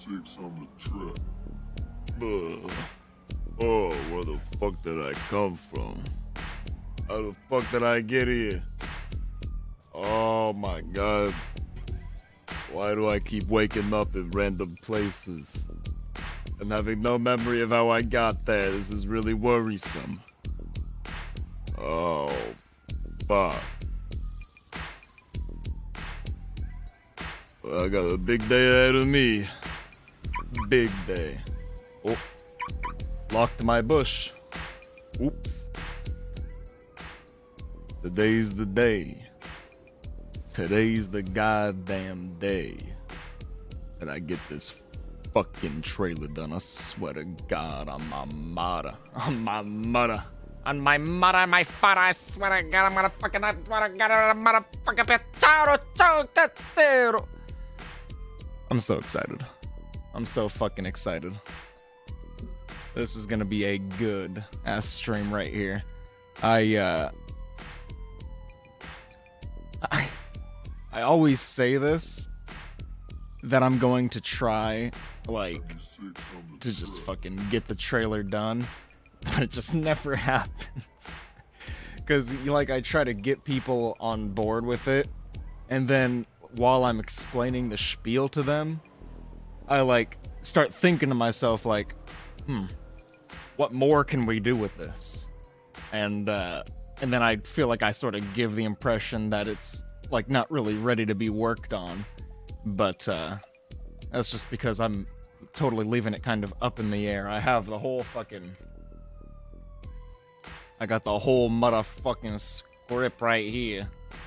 6 on the truck. Oh, where the fuck did I come from? How the fuck did I get here? Oh my god. Why do I keep waking up in random places and having no memory of how I got there? This is really worrisome. Oh, fuck. Well, I got a big day ahead of me. Big day. Oh, locked my bush. Oops. Today's the day. Today's the goddamn day that I get this fucking trailer done. I swear to God, on my mother. On my mother. On my mother, my father, I swear to God, I'm gonna fucking, I swear to God, I'm gonna fucking potato. I'm so excited. I'm so fucking excited. This is gonna be a good ass stream right here. I always say this, that I'm going to try, like, to just fucking get the trailer done, but it just never happens. Because, like, I try to get people on board with it, and then while I'm explaining the spiel to them, I, like, start thinking to myself, like, what more can we do with this? And then I feel like I sort of give the impression that it's, like, not really ready to be worked on. But, that's just because I'm totally leaving it kind of up in the air. I have the whole fucking... I got the whole motherfucking script right here.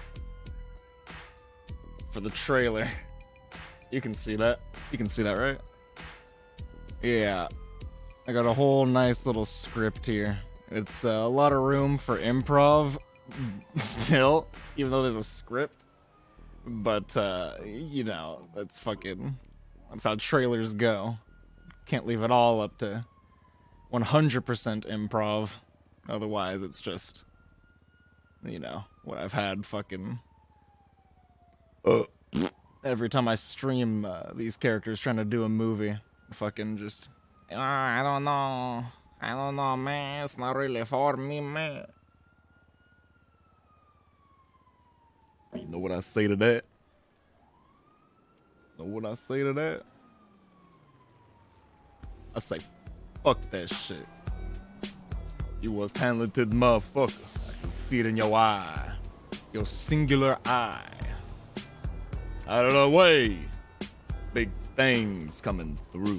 For the trailer. You can see that. You can see that, right? Yeah. I got a whole nice little script here. It's a lot of room for improv still, even though there's a script. But, you know, that's how trailers go. Can't leave it all up to 100% improv. Otherwise, it's just, you know, what I've had fucking... every time I stream these characters trying to do a movie, fucking just... I don't know. I don't know, man. It's not really for me, man. You know what I say to that? Know what I say to that? I say, fuck that shit. You a talented motherfucker. I can see it in your eye. Your singular eye. Out of the way. Big things coming through.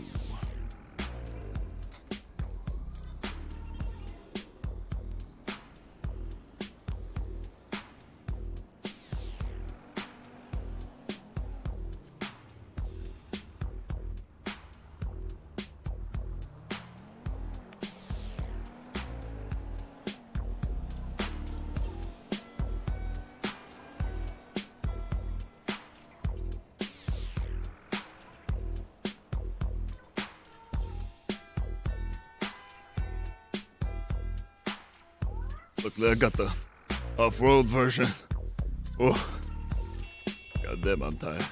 Look, I got the off-road version. Oh, goddamn, I'm tired.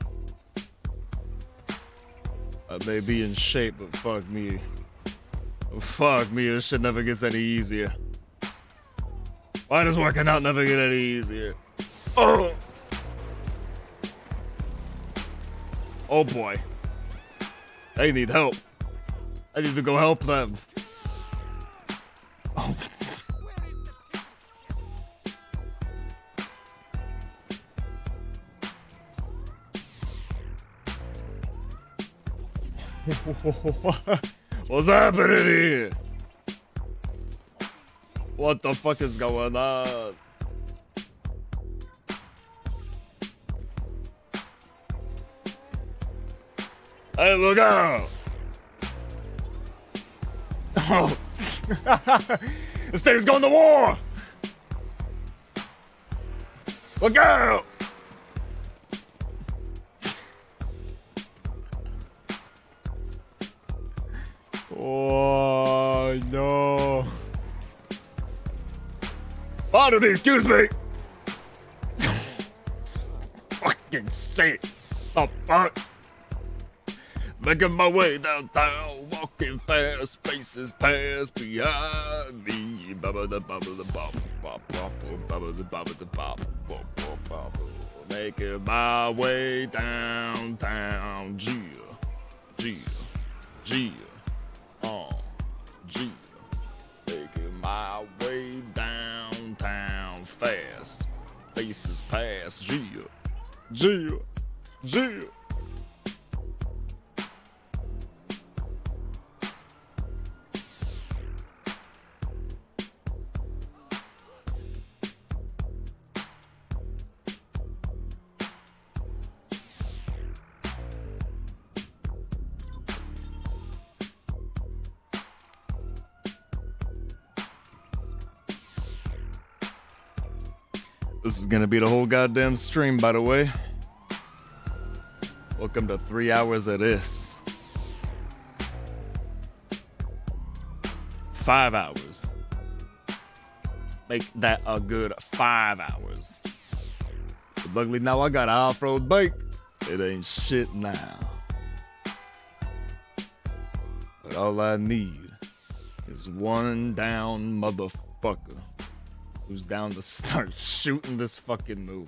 I may be in shape, but fuck me. Fuck me, this shit never gets any easier. Why does working out never get any easier? Oh! Oh boy. They need help. I need to go help them. Oh. What's happening here? What the fuck is going on? Hey, look out! Oh. This thing's going to war! Look out! Oh, no. Pardon me, excuse me. Fucking shit. The fuck? Making my way downtown, walking fast, faces pass behind me. Bubba the bubba the bop, bop, bop, bubba the bubba the bop, bop, bop, bop. Making my way downtown, Gia, Gia, Gia, Gia. Making my way downtown fast, faces pass, Gia, Gia, Gia. This is gonna be the whole goddamn stream, by the way. Welcome to 3 hours of this. 5 hours. Make that a good 5 hours. But luckily now I got an off-road bike. It ain't shit now. But all I need is one down motherfucker who's down to start shooting this fucking movie.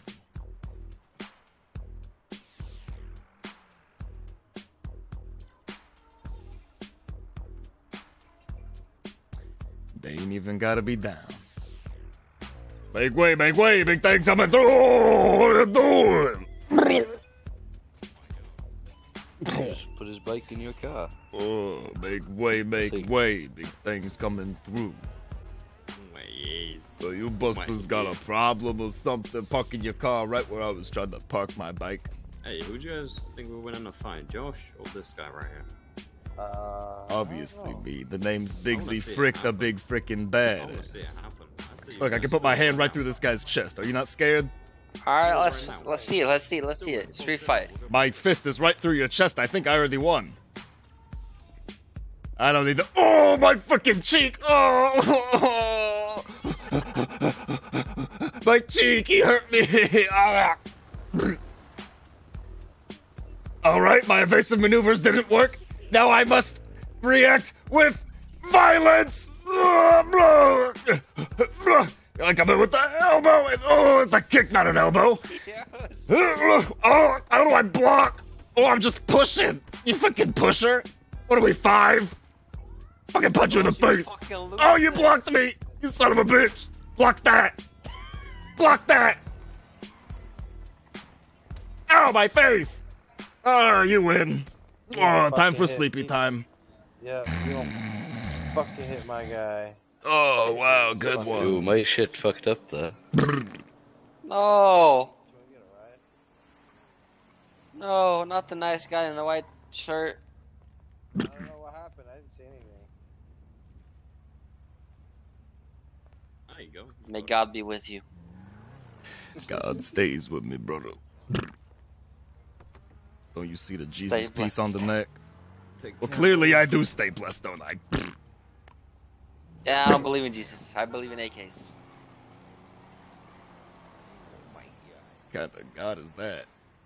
They ain't even gotta be down. Make way, big things coming through! What are you doing? Just put his bike in your car. Oh, make way, big things coming through. So you busters got a problem or something parking your car right where I was trying to park my bike? Hey, who do you guys think will win in a fight, Josh or this guy right here? Obviously me. The name's Bigsy Fricc, the big frickin' I want to see it badass. happen. Look, I can put my hand right through this guy's chest. Are you not scared? Alright, let's see it. Street fight. My fist is right through your chest. I think I already won. I don't need the. Oh, my freaking cheek! Oh, my cheek! He hurt me! Alright, my evasive maneuvers didn't work. Now I must react with violence! I come in with the elbow, and it's a kick, not an elbow. Oh, how do I block? Oh, I'm just pushing. You fucking pusher. What are we, 5? Fucking punch you in the face. Oh, you blocked me. You son of a bitch. Block that. Block that. Ow, my face. Oh, you win. Oh, time for sleepy time. Yeah, you don't fucking hit my guy. Oh, wow, good one. Ooh, my shit fucked up there. No. No, not the nice guy in the white shirt. I don't know what happened. I didn't see anything. There you go. May God be with you. God stays with me, brother. Don't you see the Jesus piece on the neck? Well, clearly I do stay blessed, don't I? Yeah, I don't believe in Jesus. I believe in AKs. What kind of God is that?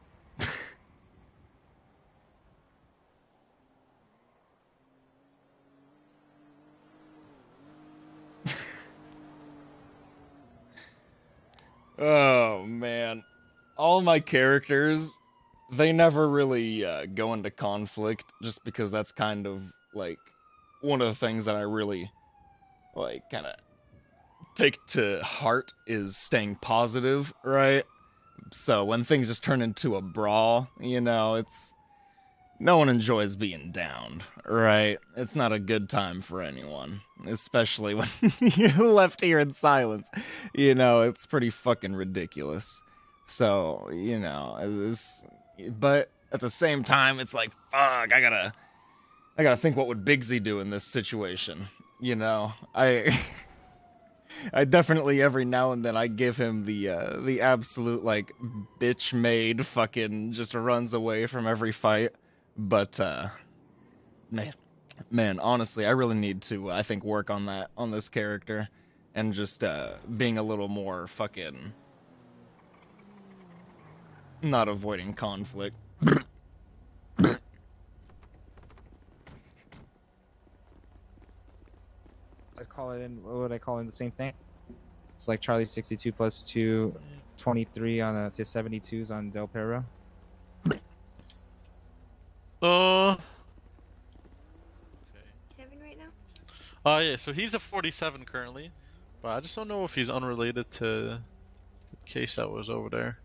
Oh, man. All my characters, they never really go into conflict, just because that's kind of, like, one of the things that I really, like, kind of take to heart is staying positive, right? So when things just turn into a brawl, you know, it's... No one enjoys being downed, right? It's not a good time for anyone, especially when you're left here in silence. You know, it's pretty fucking ridiculous. So, you know, but at the same time, it's like, fuck, I gotta think what would Bigsy do in this situation. You know, I definitely every now and then I give him the absolute, like, bitch-made fucking just runs away from every fight. But, man, honestly, I really need to, I think, work on that, on this character, and just, being a little more fucking, not avoiding conflict. I call it in. What would I call it? The same thing. It's like Charlie 62 plus 2, 23 on to 72s on Del Perro. Okay. 7 right now? Yeah, so he's a 47 currently, but I just don't know if he's unrelated to the case that was over there.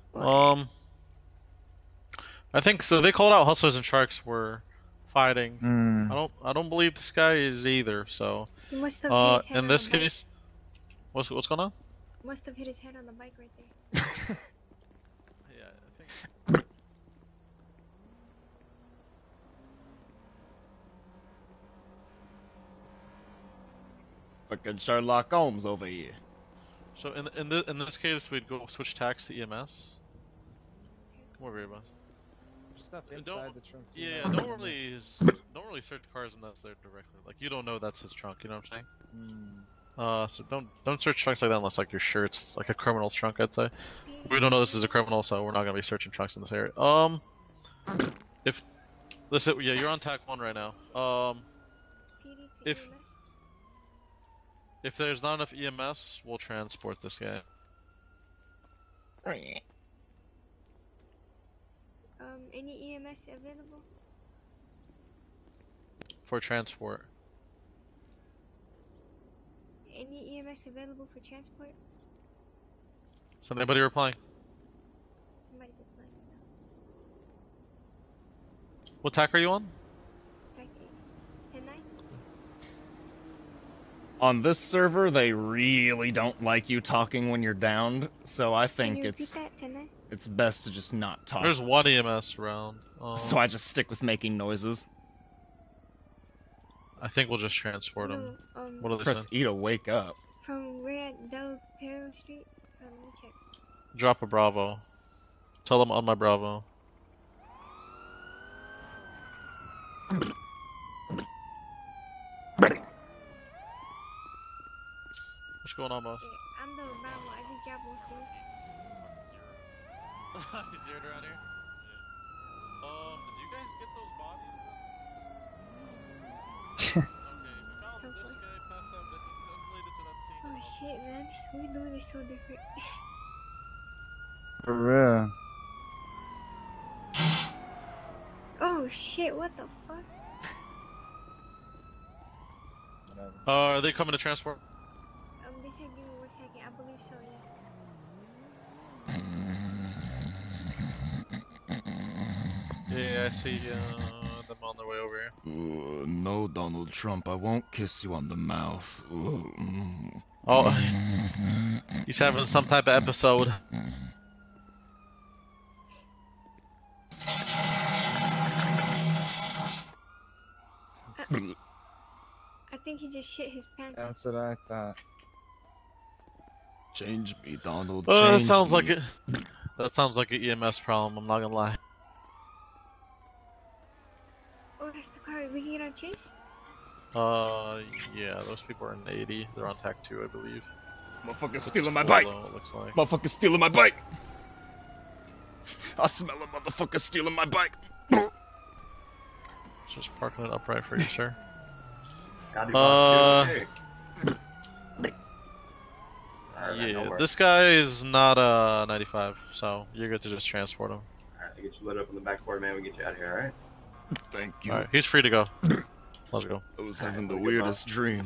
I think so. They called out Hustlers and Sharks were fighting. I don't believe this guy is either. So, He must have hit his head in on this the bike. case, what's going on? Must have hit his head on the bike right there. Yeah, I think. Fucking Sherlock Holmes over here. So in this case, we'd go switch tax to EMS. Come over here, boss. Stuff And inside the trunk. Too, Yeah, man. don't really search cars unless they're directly like you don't know that's his trunk. You know what I'm saying? So don't search trunks like that unless like you're sure it's like a criminal's trunk. I'd say we don't know this is a criminal, so we're not gonna be searching trunks in this area. If listen, yeah, you're on TAC 1 right now. If there's not enough EMS, we'll transport this guy. Any EMS available? For transport. Any EMS available for transport? Is anybody replying? Somebody's replying. What TAC are you on? Tac 8. 10-9? On this server, they really don't like you talking when you're downed, so I think Can you it's repeat that? 10-9? it's best to just not talk. There's one EMS around. So I just stick with making noises. I think we'll just transport him. No, What do they Press say? E to wake up. From where at Del Perro Street? Let me check. Drop a Bravo. Tell them on my Bravo. What's going on, boss? Yeah, I'm the Bravo. I just dropped one for you. He's zeroed around here? Did you guys get those bodies? Okay, we found this guy passed out, but he's unrelated to that scene. Oh shit, man. We doing this so different. For real. Oh shit, what the fuck? Are they coming to transport? They said give me 1 second. I believe so, yeah. Yeah, I see them on their way over here. No, Donald Trump, I won't kiss you on the mouth. Oh, he's having some type of episode. I think he just shit his pants. That's what I thought. Change me, Donald. That change sounds me. like it. That sounds like an EMS problem. I'm not gonna lie. Oh, that's the car. We can get on chase? Yeah, those people are in 80. They're on TAC 2, I believe. Motherfucker's It's stealing my full, bike. though, it looks like. Motherfucker's stealing my bike. I smell a motherfucker stealing my bike. Just parking it upright for you, sir. Yeah, this guy is not 95, so you're good to just transport him. Alright, I get you lit up on the backboard, man. We get you out of here, alright? Thank you. Alright, he's free to go. Let's go. I was having the weirdest dream.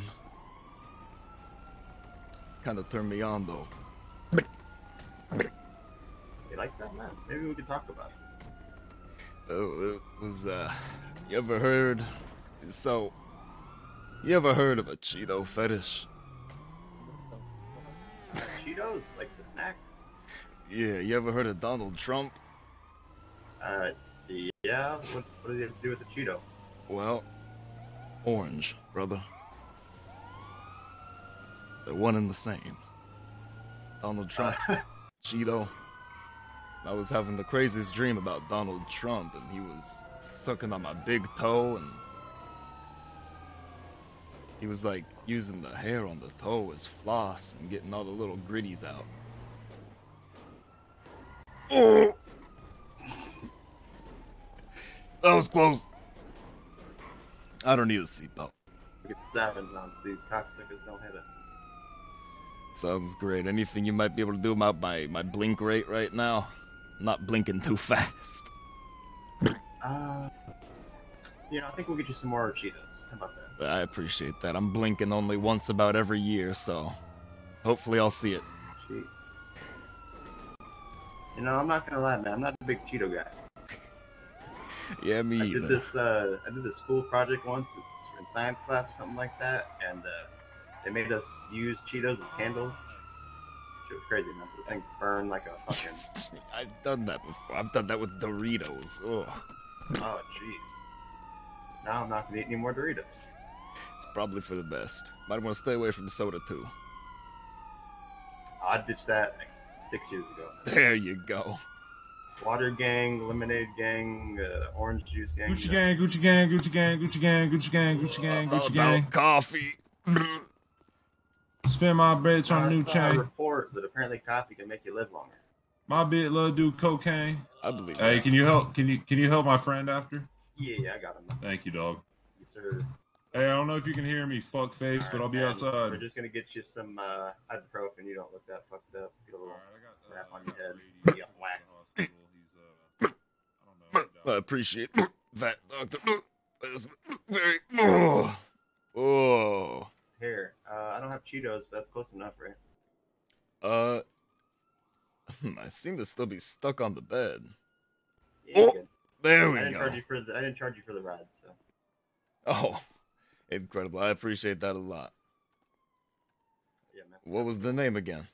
Kind of turned me on, though. You like that, man? Maybe we could talk about it. Oh, it was, you ever heard... So, you ever heard of a Cheeto fetish? Cheetos? Like the snack? Yeah, you ever heard of Donald Trump? Yeah. What does he have to do with the Cheeto? Well, orange, brother. They're one and the same. Donald Trump, Cheeto. I was having the craziest dream about Donald Trump, and he was sucking on my big toe, and he was like using the hair on the toe as floss and getting all the little gritties out. Oh! That was close. I don't need a seatbelt. We get the sirens on so these cocksuckers don't hit us. Sounds great. Anything you might be able to do about my blink rate right now? I'm not blinking too fast. I think we'll get you some more Cheetos. How about that? I appreciate that. I'm blinking only once about every year, so hopefully I'll see it. Jeez. I'm not gonna lie, man. I'm not a big Cheeto guy. Yeah, me I either. did this school project once. It's in science class or something like that, and they made us use Cheetos as candles. It was crazy, man. This thing burned like a fucking. I've done that before. I've done that with Doritos. Ugh. Oh, jeez. Now I'm not gonna eat any more Doritos. It's probably for the best. Might want to stay away from soda too. I ditched that like 6 years ago. There you go. Water gang, lemonade gang, orange juice gang. Gucci gang, Gucci gang, Gucci gang, Gucci gang, Gucci gang, Gucci gang, Gucci gang. Coffee. Spend my bread on a new I saw a chain. report that apparently coffee can make you live longer. My bit love do cocaine. I believe. Hey, can you help? Can you help my friend after? Yeah, I got him. Thank you, dog. Yes, sir. Hey, I don't know if you can hear me, fuck face, but I'll be Man, outside. We're just gonna get you some ibuprofen. You don't look that fucked up. Get a little wrap on your head. You got whacked. I appreciate that, Doctor. Very. Oh. Here, I don't have Cheetos, but that's close enough, right? I seem to still be stuck on the bed. Yeah, you're good. There we I didn't go. I didn't charge you for the ride, so. Oh, incredible. I appreciate that a lot. Yeah, man. What was the name again?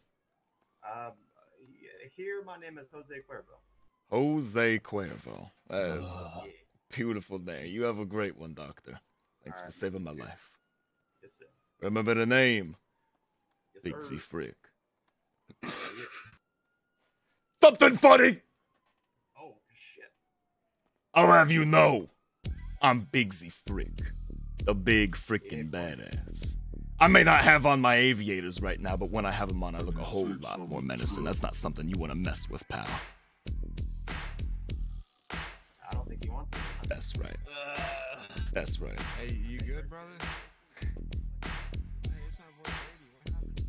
Here, my name is Jose Cuervo. Jose Cuervo. That is Yeah. beautiful name. You have a great one, Doctor. Thanks for Alright, saving my yeah. life. Yes, sir. Remember the name. Yes, Bigsy sir. Fricc. Yeah. Something funny! Oh, shit. I'll have you know, I'm Bigsy Fricc, the big frickin' badass. I may not have on my aviators right now, but when I have them on, I look a whole lot more menacing. That's not something you want to mess with, pal. I don't think he wants it. That's right. That's right. Hey, you good, brother? Hey, it's my boy Brady.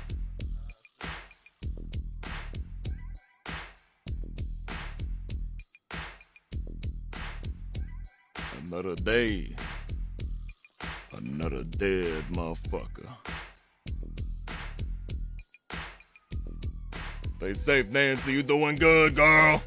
What happened? Another day. Another dead motherfucker. Stay safe, Nancy. You doing good, girl?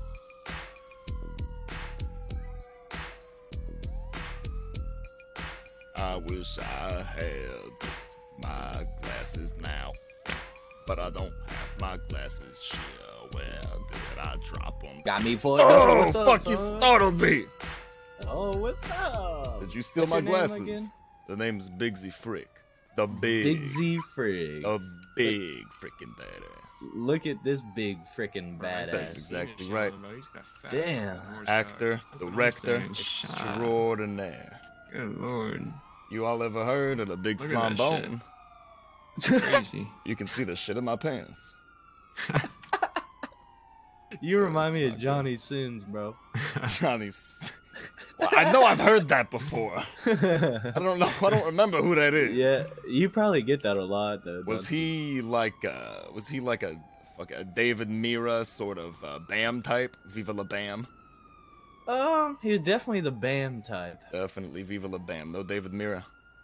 I wish I had my glasses now, but I don't have my glasses. Shit, where did I drop them? Got me for it. Oh, What's up, fuck, son? you startled me. Oh, what's up? Did you steal What's my your name glasses? again? The name's Bigsy Fricc. The big. Bigsy Fricc. A big freaking badass. Look at this big freaking badass. That's exactly right. Damn. Actor, That's what I'm director, saying. extraordinaire. Good lord. You all ever heard of the big Look at that slombone? It's crazy. You can see the shit in my pants. You remind me of Johnny Sins, bro. Johnny's. Well, I know I've heard that before. I don't know. I don't remember who that is. Yeah, you probably get that a lot, though. Was he like a David Mira sort of Bam type? Viva la Bam. He was definitely the Bam type. Definitely Viva la Bam. No David Mira.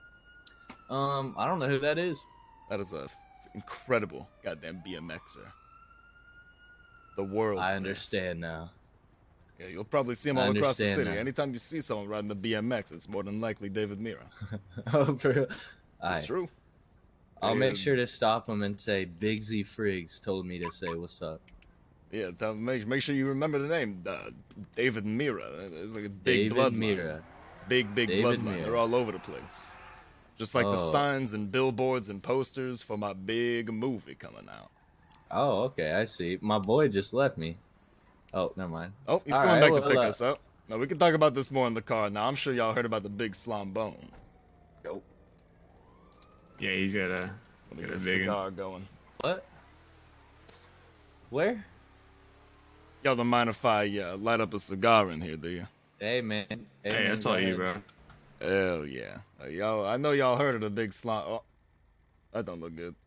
I don't know who that is. That is a incredible goddamn BMXer. The world's I best. understand now. Yeah, you'll probably see him I all across the understand city. now. Anytime you see someone riding the BMX, it's more than likely David Mira. Oh, for real? It's Aight. true. I'll make And- sure to stop him and say Bigsy Fricc told me to say what's up. Yeah, make sure you remember the name. David Mira. It's like a big David bloodline. Mira. Big David bloodline. Mira. They're all over the place. Just like the Oh. signs and billboards and posters for my big movie coming out. Oh, okay, I see. My boy just left me. Oh, never mind. Oh, he's All going right, back well, to pick us up. Now, we can talk about this more in the car. Now, I'm sure y'all heard about the big slombone. Nope. Yeah, he's got a, Let me got get a a big cigar going. What? Where? Y'all don't mind if I light up a cigar in here, do you? Hey, man. Hey, man, that's go all you, ahead. bro. Hell yeah. Y'all, I know y'all heard of the big slime. Oh, that don't look good.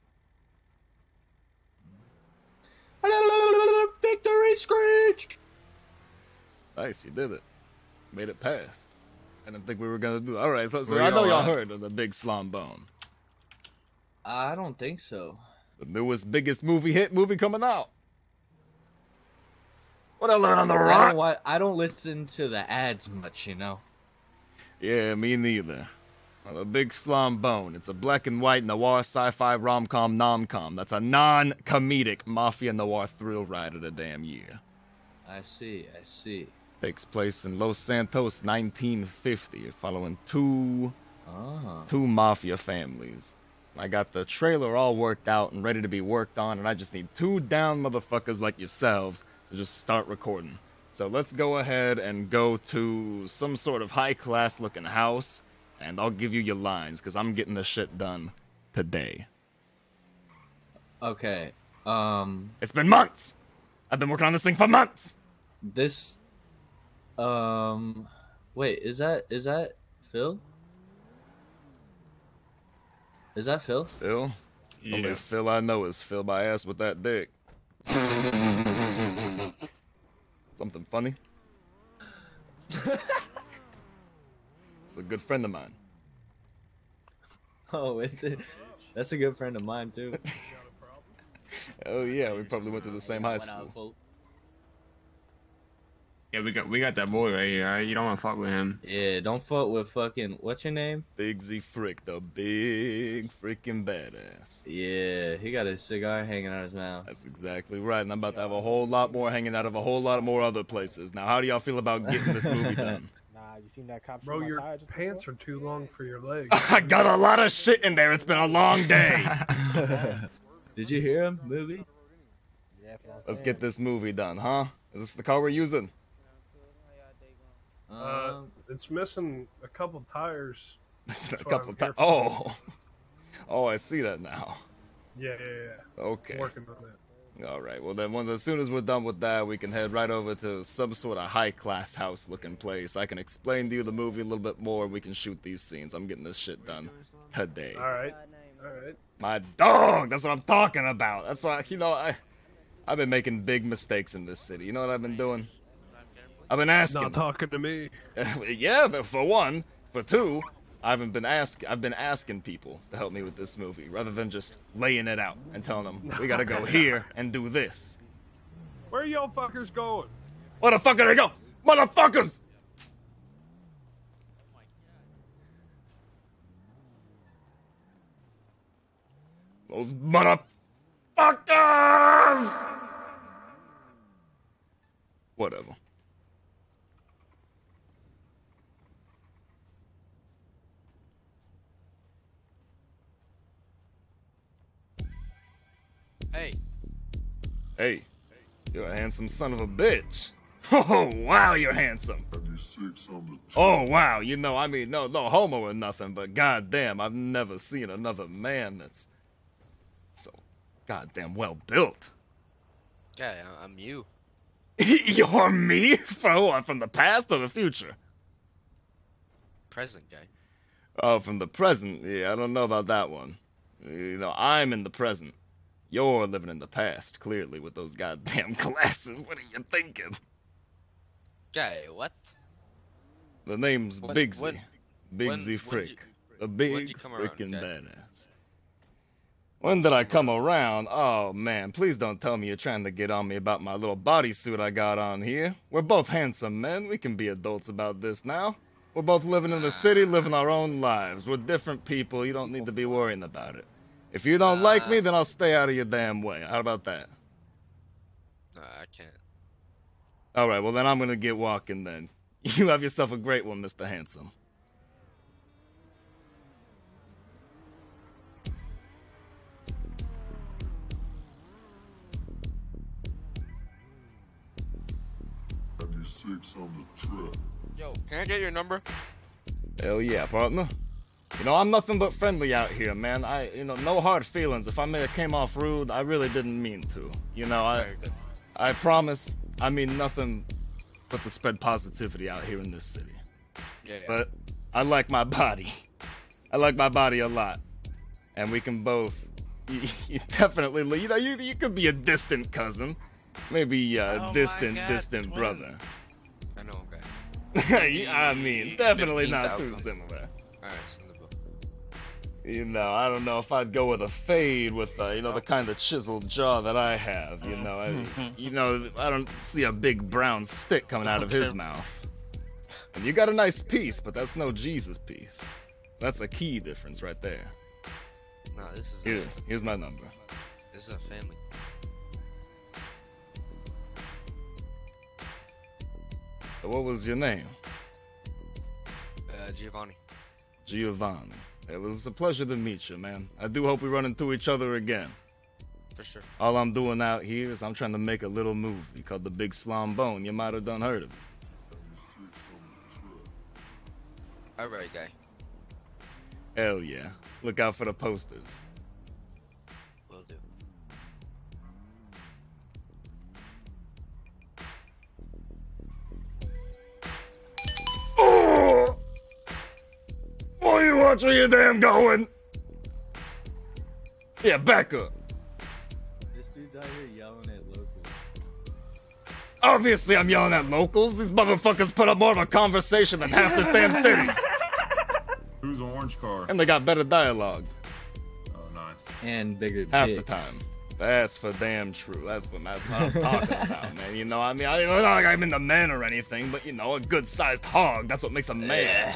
Victory screech! Nice, you did it. Made it past. I didn't think we were gonna do it. Alright, so Where I know y'all y'all at? heard of the big slum bone. I don't think so. The newest, biggest movie coming out. What I learned on the rock? I don't listen to the ads much, you know. Yeah, me neither. Well, the big slum bone. It's a black and white noir sci-fi rom-com nom-com. That's a non-comedic mafia noir thrill ride of the damn year. I see. Takes place in Los Santos, 1950, following two mafia families. I got the trailer all worked out and ready to be worked on, and I just need two down motherfuckers like yourselves to just start recording. So let's go ahead and go to some sort of high-class looking house, and I'll give you your lines, because I'm getting this shit done today. Okay, It's been months! I've been working on this thing for months! This, wait, is that Phil? Is that Phil? Phil? Yeah. Only Phil I know is Phil by ass with that dick. Something funny? It's a good friend of mine. Oh, is it? That's a good friend of mine too. Oh yeah, we probably went to the same high school. Yeah, we got that boy right here. All right? You don't want to fuck with him. Yeah, don't fuck with fucking what's your name? Bigsy Fricc, the big freaking badass. Yeah, he got a cigar hanging out his mouth. That's exactly right, and I'm about to have a whole lot more hanging out of a whole lot more other places. Now, how do y'all feel about getting this movie done? Nah, you seen that cop? Bro, your pants are too long for your legs. I got a lot of shit in there. It's been a long day. Did you hear him? Movie? Let's get this movie done, huh? Is this the car we're using? It's missing a couple tires. A couple times. Oh, I see that now. Yeah. Okay. Working on that. All right. Well, then, as soon as we're done with that, we can head right over to some sort of high-class house-looking place. I can explain to you the movie a little bit more, and we can shoot these scenes. I'm getting this shit done today. All right. My dog. That's what I'm talking about. That's why, I've been making big mistakes in this city. You know what I've been doing? I've been asking. Not talking to me. Yeah, for one. For two, I've been asking people to help me with this movie, rather than just laying it out and telling them, we gotta go here and do this. Where are y'all fuckers going? Where the fuck are they go? Motherfuckers! Those motherfuckers! Whatever. Hey, you're a handsome son of a bitch. Oh, wow, you're handsome. Oh, wow, no homo or nothing, but goddamn, I've never seen another man that's so goddamn well built. Yeah, I'm you. You're me? For what, from the past or the future? Present guy. Oh, from the present? Yeah, I don't know about that one. I'm in the present. You're living in the past, clearly, with those goddamn glasses. What are you thinking? Guy, what? The name's Bigsy. Bigsy Fricc. The big come around, freaking guy? badass. When did I come around? Oh, man, please don't tell me you're trying to get on me about my little bodysuit I got on here. We're both handsome men. We can be adults about this now. We're both living in the city, living our own lives. We're different people. You don't need to be worrying about it. If you don't like me, then I'll stay out of your damn way. How about that? I can't. All right, well, then I'm going to get walking then. You have yourself a great one, Mr. Handsome. Yo, can I get your number? Hell yeah, partner. I'm nothing but friendly out here, man. No hard feelings. If I may have came off rude, I really didn't mean to. I promise I mean nothing but to spread positivity out here in this city. Yeah. But I like my body. I like my body a lot, and we can both. You definitely, you know, you could be a distant cousin, maybe a distant brother. I know, okay. I mean, definitely not too similar. Alright, send You know, I don't know if I'd go with a fade with, you know, the kind of chiseled jaw that I have. You know, I don't see a big brown stick coming out of his mouth. And you got a nice piece, but that's no Jesus piece. That's a key difference right there. No, this is. Here, here's my number. This is a family. What was your name? Giovanni. Giovanni. It was a pleasure to meet you, man. I do hope we run into each other again. For sure. All I'm doing out here is I'm trying to make a little movie called The Big Slum Bone. You might have done heard of it. Alright, guy. Hell yeah. Look out for the posters. Will do. Oh! Boy, you watch where you're damn going! Yeah, back up. This dude's out here yelling at locals. Obviously, I'm yelling at locals. These motherfuckers put up more of a conversation than half this damn city. Who's an orange car? And they got better dialogue. Oh, nice. And bigger Half the dicks. time. That's for damn true. That's what I'm talking about, man. You know, I mean, it's not like I'm into men or anything, but you know, a good-sized hog, that's what makes a man.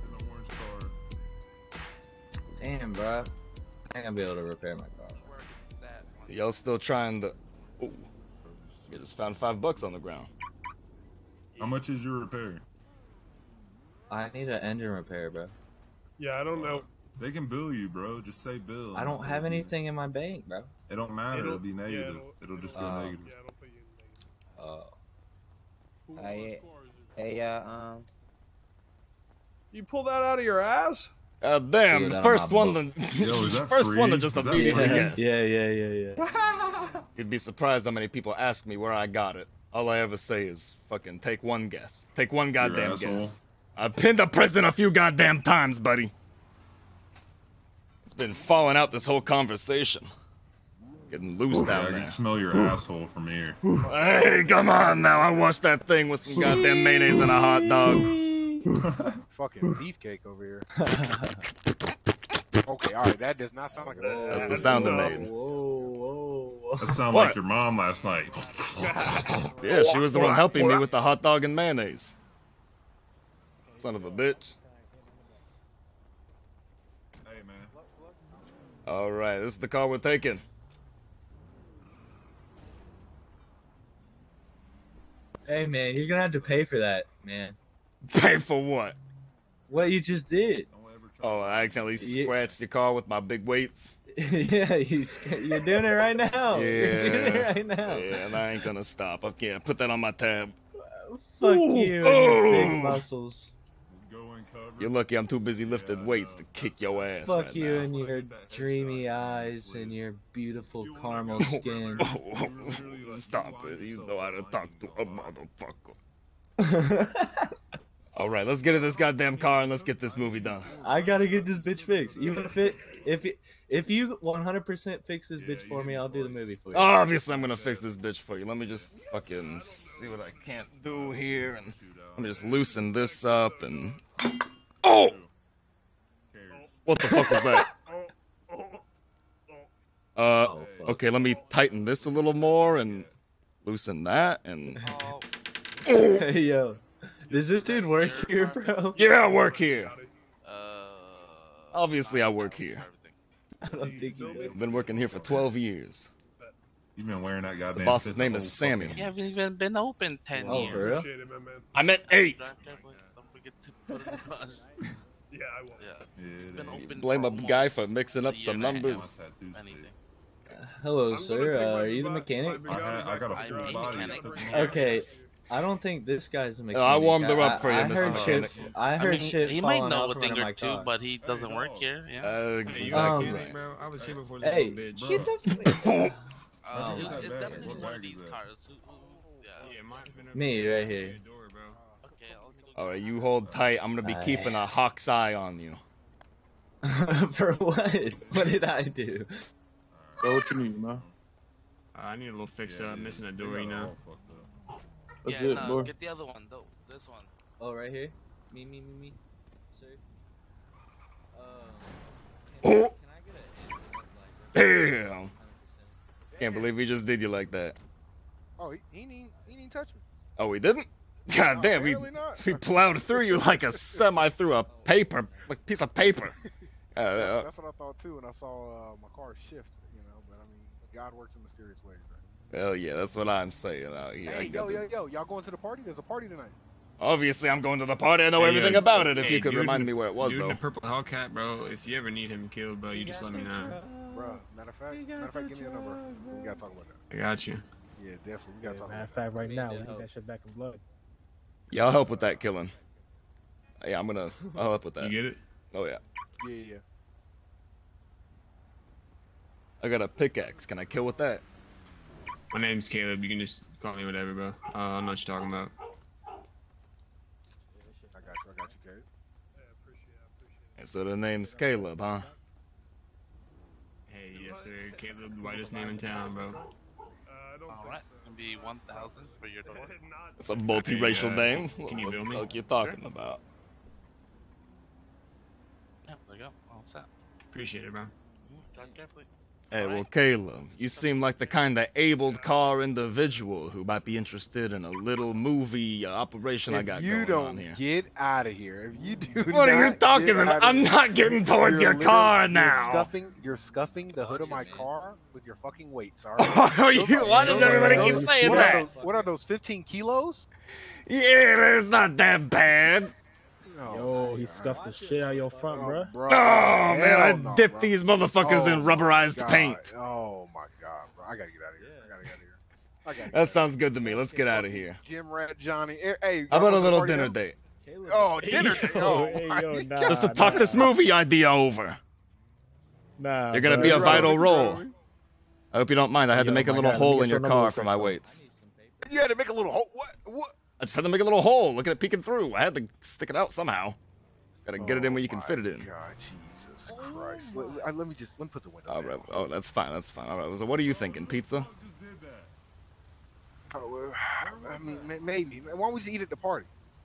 Damn, bro. I ain't gonna be able to repair my car. Y'all still trying to... Oh, you just found $5 on the ground. How much is your repair? I need an engine repair, bro. Yeah, I don't know. They can bill you, bro. Just say bill. I don't have anything in my bank, bro. It don't matter. It'll be yeah, negative. It'll just go negative. Yeah, I don't think you You pull that out of your ass? Damn, Dude, first one I'm to... Yo, is that first free? one to just Is that immediately free? guess. Yeah. You'd be surprised how many people ask me where I got it. All I ever say is, fucking take one guess. Take one goddamn asshole. guess. I pinned a present a few goddamn times, buddy. It's been falling out this whole conversation. Getting loose I down can there. smell your asshole from here. Hey, come on now. I washed that thing with some goddamn mayonnaise and a hot dog. Fucking beefcake over here. Okay, alright, that does not sound like a... That's the sound it made. Whoa. That sounded What? like your mom last night. Yeah, she was the one helping me with the hot dog and mayonnaise. Son of a bitch. Hey, man. Alright, this is the car we're taking. Hey, man, you're gonna have to pay for that, man. Pay for what? What you just did. Oh, I accidentally scratched your car with my big weights. Yeah, you're doing it right now. You're doing it right now. Yeah, and I ain't gonna stop. I can't put that on my tab. Fuck Ooh, you and your big oh. muscles. You're lucky I'm too busy lifting weights to kick your ass. Fuck right you now. and your dreamy eyes and your beautiful caramel skin. Stop it. You know how to talk to a motherfucker. Alright, let's get in this goddamn car and let's get this movie done. I gotta get this bitch fixed. Even if you 100% fix this bitch for me, I'll do the movie for you. Obviously, I'm gonna fix this bitch for you. Let me just fucking see what I can't do here, and let me just loosen this up and. Oh! What the fuck was that? Okay, let me tighten this a little more and loosen that and. Hey, yo. Does this dude work here, bro? Yeah, I work here. Obviously, I work here. I don't think you do. Been working here for 12 years. You've been wearing that goddamn. The boss's fit name the is whole Sammy. fucking- You haven't even been open 10 Oh, years. for real? I meant 8. Don't forget to put it in the garage. Yeah, I will. Yeah. Yeah, Been they- open Blame for a month, guy for mixing up a some year and a half. numbers. Anything. Hello, I'm sir. gonna take my Are you the big mechanic? bike- I got a I'm full a body. mechanic. Okay. I don't think this guy's a mechanic. I warmed her up for you, I Mr. heard Mechanic. shit. I heard shit. he might falling know out a from thing under or my two, car. but he doesn't work here. Yeah. Exactly right. Bro, I was here before this Hey, little bitch. get the Oh It's my it's bad. definitely What one of bag these is that? cars. Yeah. Yeah, mine's been up Me, there right at here. your door, bro. Okay. I'll go. Alright, you hold tight. I'm gonna be keeping a hawk's eye on you. For what? What did I do? So what you need, man? I need a little fix up. Missing a door, you know. That's Yeah, it, no, boy. get the other one though. This one. Oh, right here. Me, sir. Oh. Damn. Can't believe we just did you like that. Oh, he didn't touch me. Oh, we didn't? God damn, we plowed through you like a semi through a paper, like piece of paper. That's what I thought too, and I saw my car shift. You know, but I mean, God works in mysterious ways, right? Hell yeah, that's what I'm saying out here. Hey, yo, y'all going to the party? There's a party tonight. Obviously, I'm going to the party. I know everything about it. If you could remind me where it was, dude though. in the purple Hellcat, bro. If you ever need him killed, bro, you just let me know. Bro, matter of fact, give me a number. We gotta talk about that. I got you. Yeah, definitely. We gotta talk Matter about of fact, right now, we need that shit back in blood. Yeah, I'll help with that killing. Yeah, I'll help with that. You get it? Oh, yeah. that. Yeah. I got a pickaxe. Can I kill with that? My name's Caleb. You can just call me whatever, bro. I know what you're talking about. I got you, Kate. And so the name's Caleb, huh? Hey, yes, sir. Caleb, the whitest name in town, bro. Alright, it's gonna be 1,000 for your door. It's a multiracial name. Can you bill me? What you talking about? Yeah, there you go. All set. Appreciate it, bro. Drive carefully. Hey, well, Caleb, you seem like the kind of abled car individual who might be interested in a little movie operation I got You going don't on here. get out of here. If you do What are you not talking get about? outta I'm here, not getting towards you're your car literally- now. You're scuffing the hood of my car with your fucking weights, all Why does everybody keep saying that? What are those, 15 kilos? Yeah, it's not that bad. Yo, he scuffed the shit out of your front, bro. Oh, man, I dipped these motherfuckers in rubberized paint. Oh my god, bro! I gotta get out of here. I gotta get out of here. That sounds good to me. Let's get out of here. Jim Rat Johnny. Hey, How about a y'all going to the little party dinner now? date? Oh, dinner date. Oh, my God. Just to talk this movie idea over. Nah, You're gonna bro. be a vital role. I hope you don't mind. I had to Yo, make a my little God, let me hole get in your your car number for real my quick, weights. You had to make a little hole. What? I just had to make a little hole. Look at it peeking through. I had to stick it out somehow. Gotta get it in where you can fit it in. God, Jesus Christ. Let me put the window All down. right. Oh, that's fine. That's fine. All right. So what are you thinking? Pizza? Oh, I mean, maybe. Why don't we just eat at the party?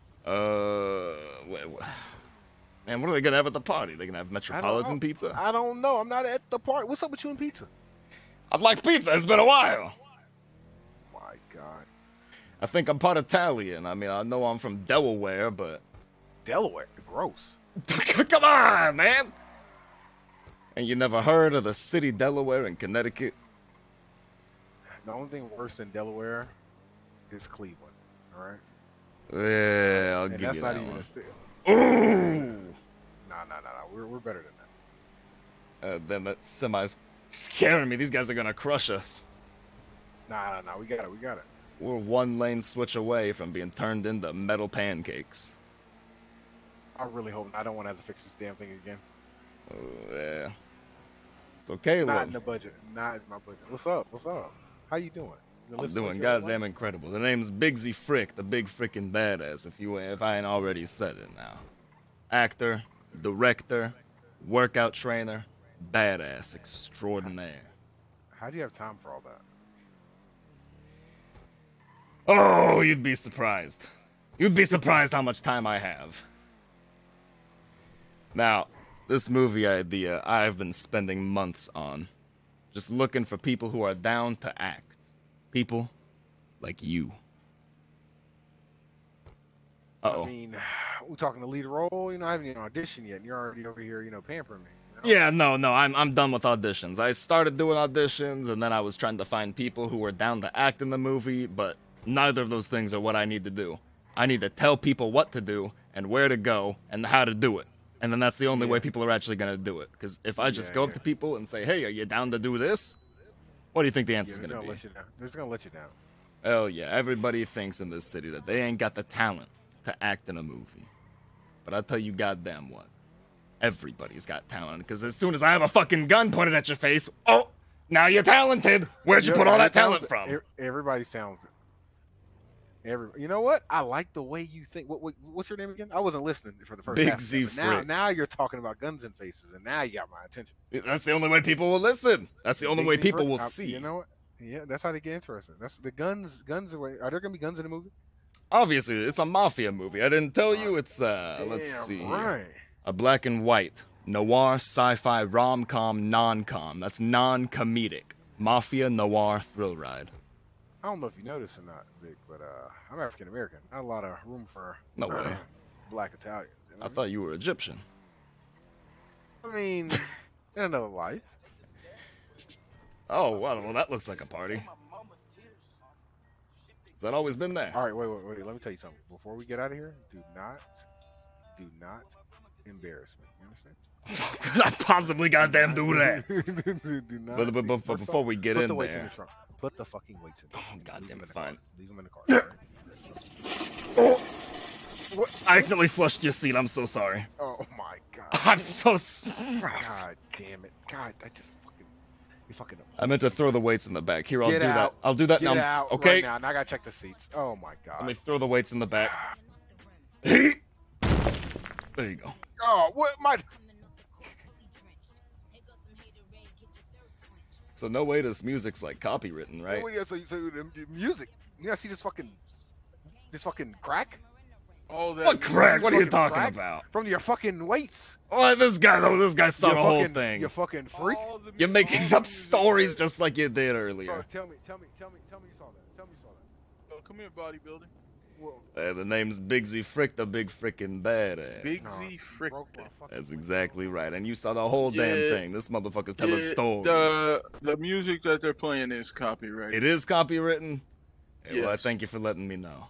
Man, what are they gonna have at the party? They gonna have Metropolitan pizza? I don't know. I'm not at the party. What's up with you and pizza? I'd like pizza. It's been a while. My God. I think I'm part Italian. I mean, I know I'm from Delaware, but Delaware? Gross. Come on, man. And you never heard of the city Delaware in Connecticut? The only thing worse than Delaware is Cleveland. All right. Yeah, I'll And give that's you not that even one. a state. Ooh. Nah. We're better than that. Then that semi's scaring me. These guys are gonna crush us. Nah. We got it. We're one lane switch away from being turned into metal pancakes. I really hope I don't want to have to fix this damn thing again. Oh, yeah. It's okay, Not Lord. in the budget. Not in my budget. What's up? How you doing? I'm doing goddamn incredible. The name's Bigsy Fricc, the big freaking badass. If I ain't already said it now. Actor, director, workout trainer, badass extraordinaire. How do you have time for all that? Oh, you'd be surprised. You'd be surprised how much time I have. Now, this movie idea I've been spending months on. Just looking for people who are down to act. People like you. Uh-oh. I mean, we're talking the lead role. I haven't even auditioned yet, and you're already over here, pampering me. Yeah, no, I'm done with auditions. I started doing auditions, and then I was trying to find people who were down to act in the movie, but neither of those things are what I need to do. I need to tell people what to do, and where to go, and how to do it. And then that's the only way people are actually going to do it. Because if I just go up to people and say, hey, are you down to do this? What do you think the answer's going to be? They're just going to let you down. Hell yeah, everybody thinks in this city that they ain't got the talent to act in a movie. But I tell you goddamn what. Everybody's got talent. Because as soon as I have a fucking gun pointed at your face, oh, now you're talented. Where'd you put all that talent from? Everybody's talented. You know what? I like the way you think. What's your name again? I wasn't listening for the first half. Bigsy But now, Fricc. now you're talking about guns and faces, and now you got my attention. That's the only way people will listen. That's the only way Bigsy people Fricc, will see. You know what? Yeah, that's how they get interested. That's the guns. Guns away. Are there gonna be guns in the movie? Obviously, it's a mafia movie. I didn't tell you. It's let's see, here. Right. A black and white noir sci-fi rom-com non-com. That's non-comedic mafia noir thrill ride. I don't know if you noticed or not, Vic, but I'm African American. Not a lot of room for No way. black Italians. You know I thought you were Egyptian. I mean, in another life. Oh, well, that looks like a party. Has that always been there? All right, wait. Let me tell you something. Before we get out of here, do not embarrass me. You understand? Could I possibly goddamn do that? Do not. But before we get put in the weights in there. the trunk. Put the fucking weights in. Oh, goddamn it, car. fine. Leave them in the car. What? I accidentally flushed your seat. I'm so sorry. Oh my god. I'm so sorry. God damn it. God, you fucking. I meant to throw the weights in the back. Here, I'll Get do that. out. I'll do that Get now. out Okay. right now. Now I gotta check the seats. Oh my god. Let me throw the weights in the back. There you go. Oh, what my. So no way this music's like copywritten, right? Oh, yeah, so the music. You gotta see this fucking crack. Oh, that What crack? What are you Fucking talking crack about? From your fucking weights. Oh, this guy saw You the whole fucking- thing. You fucking freak. You're making up stories just like you did earlier. Bro, tell me you saw that. Tell me you saw that. Oh, come here, bodybuilding. The name's Bigsy Fricc, the big frickin' badass. Bigsy Fricc. That's exactly right. And you saw the whole damn Yeah. thing. This motherfucker's telling stories. The music that they're playing is copyrighted. It is copywritten? Hey, well, I Yes. thank you for letting me know.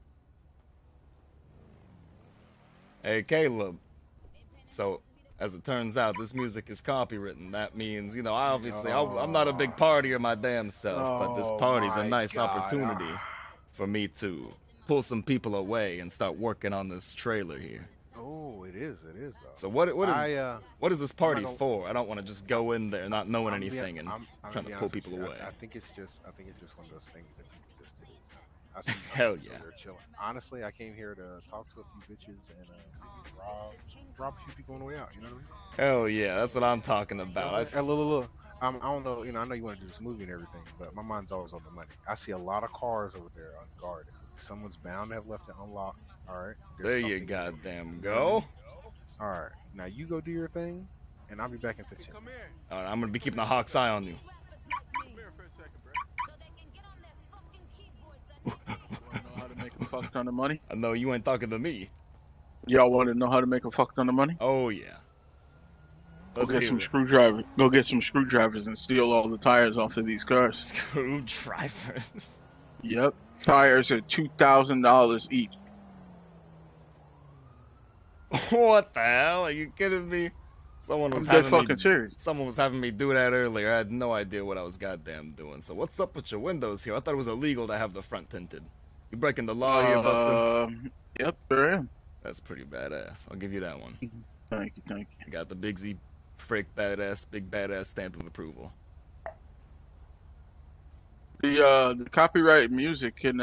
Hey, Caleb. So, as it turns out, this music is copywritten. That means, I'm not a big partier my damn self, but this party's a my nice God. opportunity for me to pull some people away and start working on this trailer here. Oh, it is though. So what is this party don't- for? I don't want to just go in there not knowing I'm anything being- and I'm trying gonna to be pull honest with people you. away. I think it's just one of those things that people just do. I see Hell some yeah. They're chilling. Honestly, I came here to talk to a few bitches and rob a few people on the way out. You know what I mean? Hell yeah, that's what I'm talking about. Hey, look. I don't know. I know you want to do this movie and everything, but my mind's always on the money. I see a lot of cars over there unguarded. Someone's bound to have left it unlocked. All right. There you goddamn go. All right. Now you go do your thing, and I'll be back in 15. All right, I'm gonna be keeping a hawk's eye on you. Know how to make a fuck ton of money? I know you ain't talking to me. Y'all want to know how to make a fuck ton of money? Oh yeah. Let's Go get hear some it. screwdrivers. Go get some screwdrivers and steal all the tires off of these cars. Screwdrivers. Yep. Tires are $2,000 each. What the hell? Are you kidding me? Someone was I'm dead having fucking serious. Someone was having me do that earlier. I had no idea what I was goddamn doing. So what's up with your windows here? I thought it was illegal to have the front tinted. You breaking the law here, Buster? Yep, sure am. That's pretty badass. I'll give you that one. Thank you. You got the Bigsy Fricc big badass stamp of approval. The copyright music can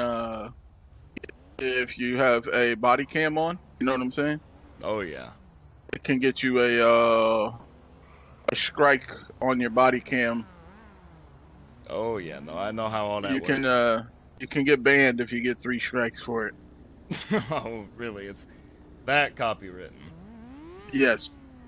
if you have a body cam on, you know what I'm saying? Oh yeah. It can get you a strike on your body cam. Oh yeah, no, I know how all that works. You can get banned if you get 3 strikes for it. Oh really? It's that copywritten. Yes.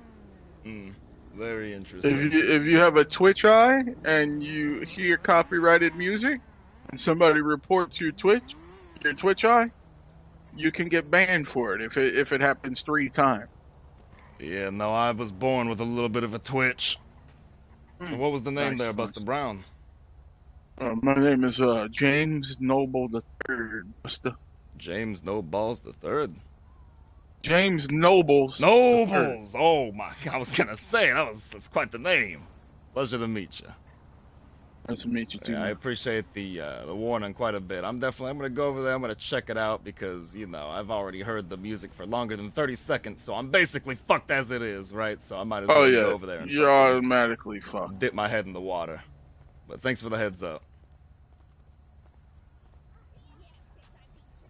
Very interesting. If you have a Twitch eye and you hear copyrighted music and somebody reports your Twitch eye, you can get banned for it if it happens 3 times. Yeah, no, I was born with a little bit of a twitch. What was the name Nice, there, nice. Buster Brown? My name is James Noble III. Buster. James No Balls the Third. James Nobles. Nobles. Oh my! I was gonna say that's quite the name. Pleasure to meet you. Nice to meet you too. Yeah, I appreciate the warning quite a bit. I'm gonna go over there. I'm gonna check it out because I've already heard the music for longer than 30 seconds, so I'm basically fucked as it is, right? So I might as well Oh yeah, go over there and you're automatically fucked. dip my head in the water. But thanks for the heads up.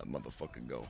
That motherfucker go.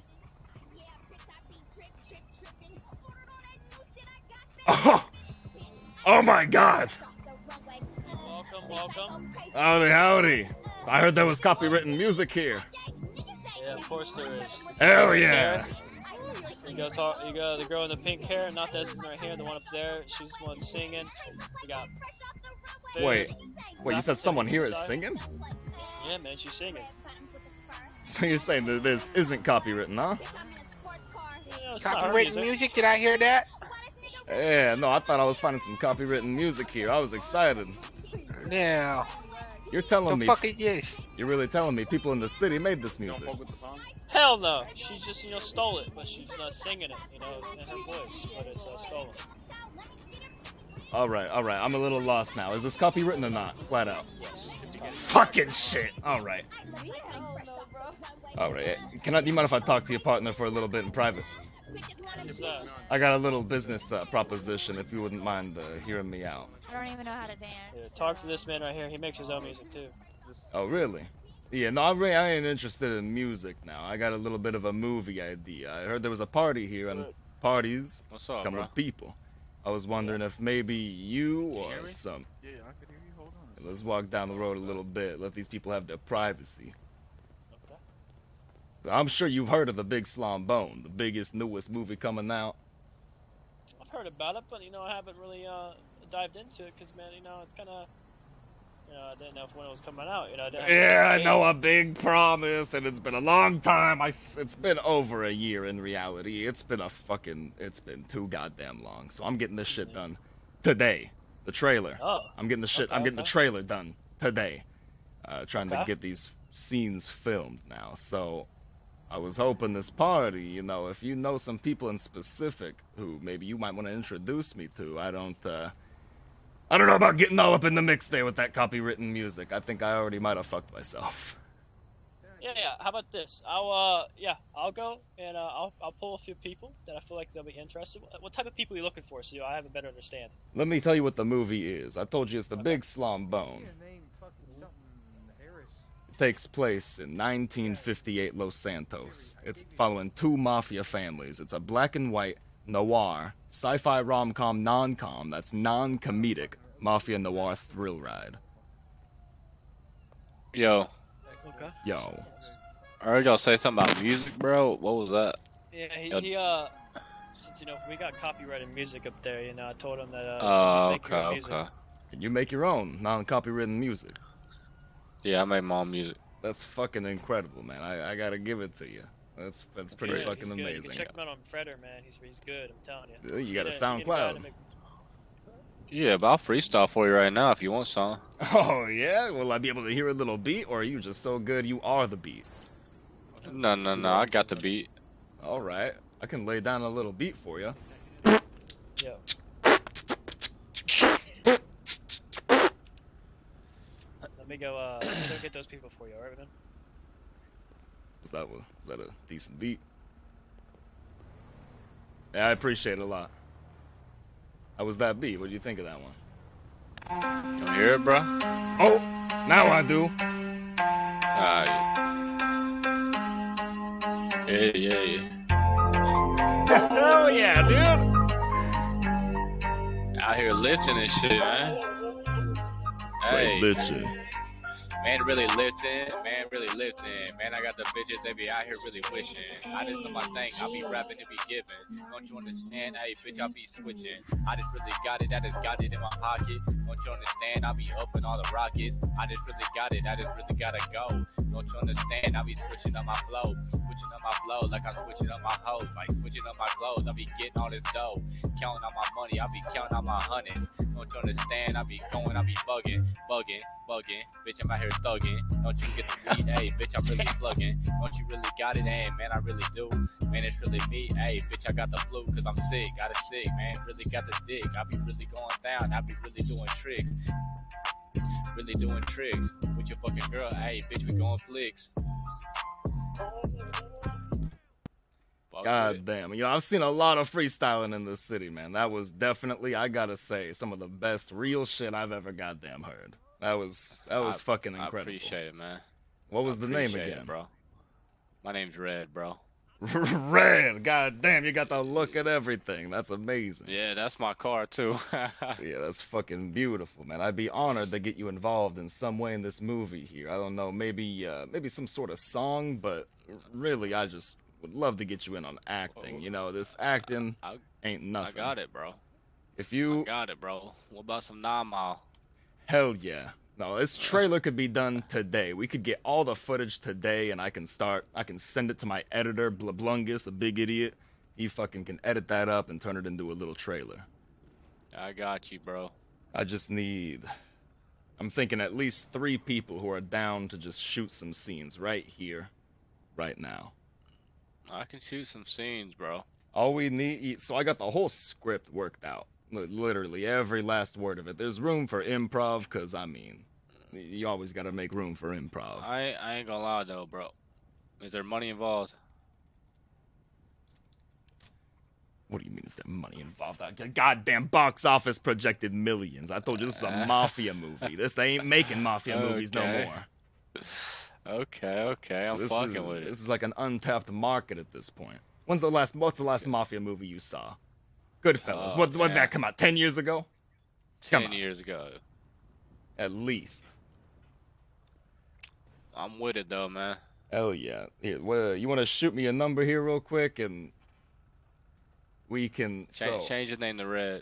Oh, oh my God! Welcome. Howdy, howdy. I heard there was copywritten music here. Yeah, of course there is. Hell yeah. You got the girl in the pink hair, not this one right here, the one up there. She's the one singing. We got. Wait, you said someone here is singing? Yeah, man, she's singing. So you're saying that this isn't copywritten, huh? Yeah, Copywritten music? Did I hear that? Yeah, no, I thought I was finding some copywritten music here. I was excited. Yeah. You're telling me. The fuck is this? You're really telling me people in the city made this music? Hell no. She just, stole it, but she's not singing it, in her voice, but it's stolen. All right. I'm a little lost now. Is this copywritten or not? Flat out. Yes. Fucking shit. All right. Do you mind if I talk to your partner for a little bit in private? What's that? I got a little business proposition, if you wouldn't mind hearing me out. I don't even know how to dance. Yeah, talk to this man right here. He makes his own music too. Oh, really? Yeah, no, I ain't interested in music now. I got a little bit of a movie idea. I heard there was a party here, and parties come with people. I was wondering if maybe you or some... Yeah, I can hear you. Hold on. Let's walk down the road a little bit. Let these people have their privacy. I'm sure you've heard of the Big Slum Bone, the biggest, newest movie coming out. I've heard about it, but I haven't really dived into it because, man, it's kind of, I didn't know when it was coming out. I know, a big promise, and it's been a long time. It's been over a year in reality. It's been too goddamn long. So I'm getting this shit done today. The trailer. Oh. I'm getting the trailer done today. Trying to get these scenes filmed now. So I was hoping this party, if you know some people in specific who maybe you might want to introduce me to. I don't know about getting all up in the mix there with that copywritten music. I think I already might have fucked myself. Yeah. How about this? I'll go and I'll pull a few people that I feel like they'll be interested. What type of people are you looking for, so I have a better understanding? Let me tell you what the movie is. I told you it's the Big Slum Bone. It takes place in 1958 Los Santos. It's following two mafia families. It's a black and white noir, sci-fi rom-com non-com, that's non-comedic, mafia noir thrill ride. Yo. Okay. Yo. I heard y'all say something about music, bro. What was that? Yeah, he since we got copyrighted music up there, I told him that Okay. Can you make your own non-copywritten music? Yeah, I make my own music. That's fucking incredible, man. I gotta give it to you. That's pretty fucking he's good. amazing. You can check him out on Fredder, man. He's good. I'm telling you. You got a need SoundCloud. Yeah, but I'll freestyle for you right now if you want some. Oh yeah? Will I be able to hear a little beat, or are you just so good you are the beat? No, I got the beat. All right, I can lay down a little beat for you. Yo. Let me go get those people for you, alright, man? Is that a decent beat? Yeah, I appreciate it a lot. How was that beat? What do you think of that one? You hear it, bro? Oh, now I do. Yeah. Hell yeah, dude! Out here lifting and shit, man. Straight lifting. Man really lifting, man, I got the bitches, they be out here really wishing. I just know my thing, I be rapping and be giving. Don't you understand? Hey, bitch, I be switching. I just really got it, I just got it in my pocket. Don't you understand? I be up in all the rockets. I just really got it, I just really gotta go. Don't you understand? I be switching up my flow. Like I'm switching up my hoes. Like switching up my clothes, I be getting all this dough. Counting out my money, I be counting out my hundreds. Don't you understand? I be going, I be bugging. Bitch, I'm out here thugging. Don't you get the weed? Hey, bitch, I'm really plugging. Don't you really got it? Hey, man, I really do. Man, it's really me. Hey, bitch, I got the flu cause I'm sick. Got it sick, man. Really got the dick. I be really going down. I be really doing tricks. With your fucking girl. Hey, bitch, we going flicks. God damn. I've seen a lot of freestyling in this city, man. That was definitely, I gotta say, some of the best real shit I've ever goddamn heard. That was fucking incredible. I appreciate it, man. What was the name again? It, bro. My name's Red, bro. Red, god damn, you got the look at everything. That's amazing. Yeah, that's my car too. Yeah, that's fucking beautiful, man. I'd be honored to get you involved in some way in this movie here. I don't know, maybe some sort of song, but really, I just would love to get you in on acting. You know, this acting ain't nothing. I got it, bro. If you got it, bro. What about some 9 Mile? Hell yeah. No, this trailer could be done today. We could get all the footage today, and I can send it to my editor, LeBungus, a big idiot. He fucking can edit that up and turn it into a little trailer. I got you, bro. I'm thinking at least 3 people who are down to just shoot some scenes right here, right now. I can shoot some scenes, bro. All we need, so I got the whole script worked out. Literally every last word of it. There's room for improv, because, I mean, you always got to make room for improv. I ain't gonna lie, though, bro. Is there money involved? What do you mean is there money involved? That goddamn box office projected millions. I told you this is a mafia movie. They ain't making mafia movies no more. Okay, I'm fucking with it. This is like an untapped market at this point. What's the last mafia movie you saw? Goodfellas. Oh, What did that come out? 10 years ago? 10 years ago. At least. I'm with it though, man. Hell yeah. Here, you want to shoot me a number here real quick, and we can Change your name to Red.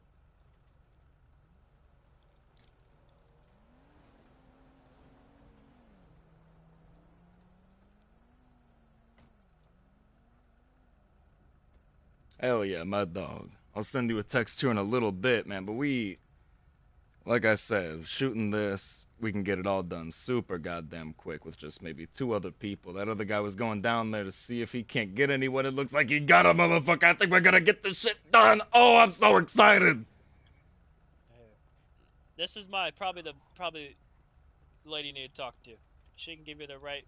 Hell yeah, my dog. I'll send you a text here in a little bit, man. But like I said, shooting this, we can get it all done super goddamn quick with just maybe 2 other people. That other guy was going down there to see if he can't get anyone. It looks like he got a motherfucker. I think we're gonna get this shit done. Oh, I'm so excited. This is probably the lady you need to talk to. She can give you the right,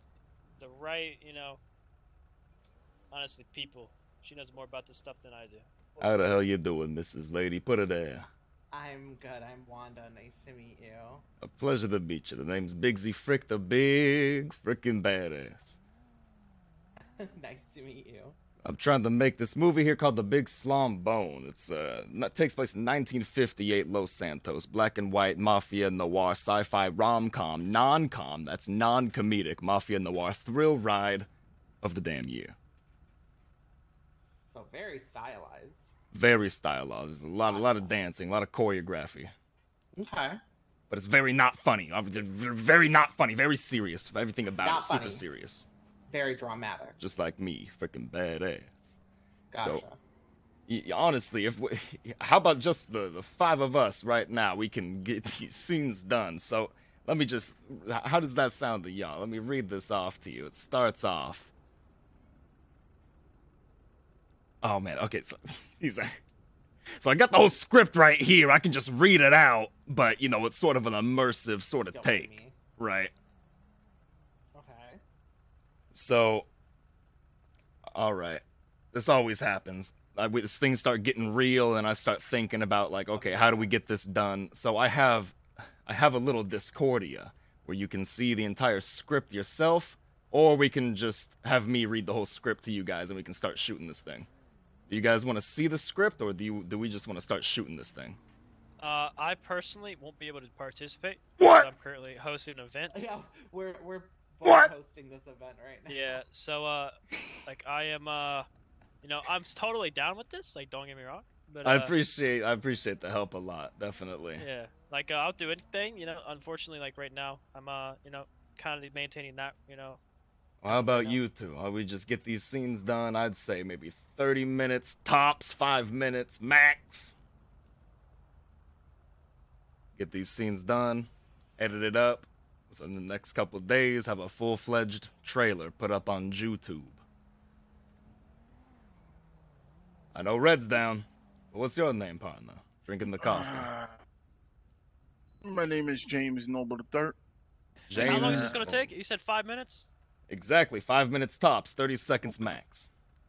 honestly, people. She knows more about this stuff than I do. How the hell you doing, Mrs. Lady? Put it there. I'm good. I'm Wanda. Nice to meet you. A pleasure to meet you. The name's Bigsy Fricc, the big frickin' badass. Nice to meet you. I'm trying to make this movie here called The Big Slum Bone. It takes place in 1958 Los Santos. Black and white, mafia, noir, sci-fi, rom-com, non-com, that's non-comedic, mafia, noir, thrill ride of the damn year. So very stylized. Very stylized. A lot of dancing, a lot of choreography. Okay. But it's very not funny. Very not funny. Very serious. Everything about Not it super funny. serious. Very dramatic. Just like me, freaking badass. Gotcha. So, honestly, how about just the 5 of us right now? We can get these scenes done. So let me just. How does that sound to y'all? Let me read this off to you. It starts off. Oh man, okay, so so I got the whole script right here. I can just read it out, but it's sort of an immersive sort of take, right? Okay. So, all right, this always happens. Things start getting real, and I start thinking about like, okay, how do we get this done? So I have a little Discordia where you can see the entire script yourself, or we can just have me read the whole script to you guys, and we can start shooting this thing. Do you guys want to see the script, or do we just want to start shooting this thing? I personally won't be able to participate. What? I'm currently hosting an event. Yeah, we're both hosting this event right now. Yeah, so I am I'm totally down with this. Like, don't get me wrong. But I appreciate the help a lot, definitely. Yeah, like I'll do anything. Unfortunately, like right now, I'm kind of maintaining that. Well, how about you two? We just get these scenes done. I'd say maybe 30 minutes tops, 5 minutes max. Get these scenes done, edit it up. Within the next couple of days, have a full-fledged trailer put up on YouTube. I know Red's down, but what's your name, partner? Drinking the coffee. My name is James Noble III. And how long is this gonna take? You said 5 minutes. Exactly, 5 minutes tops, 30 seconds max.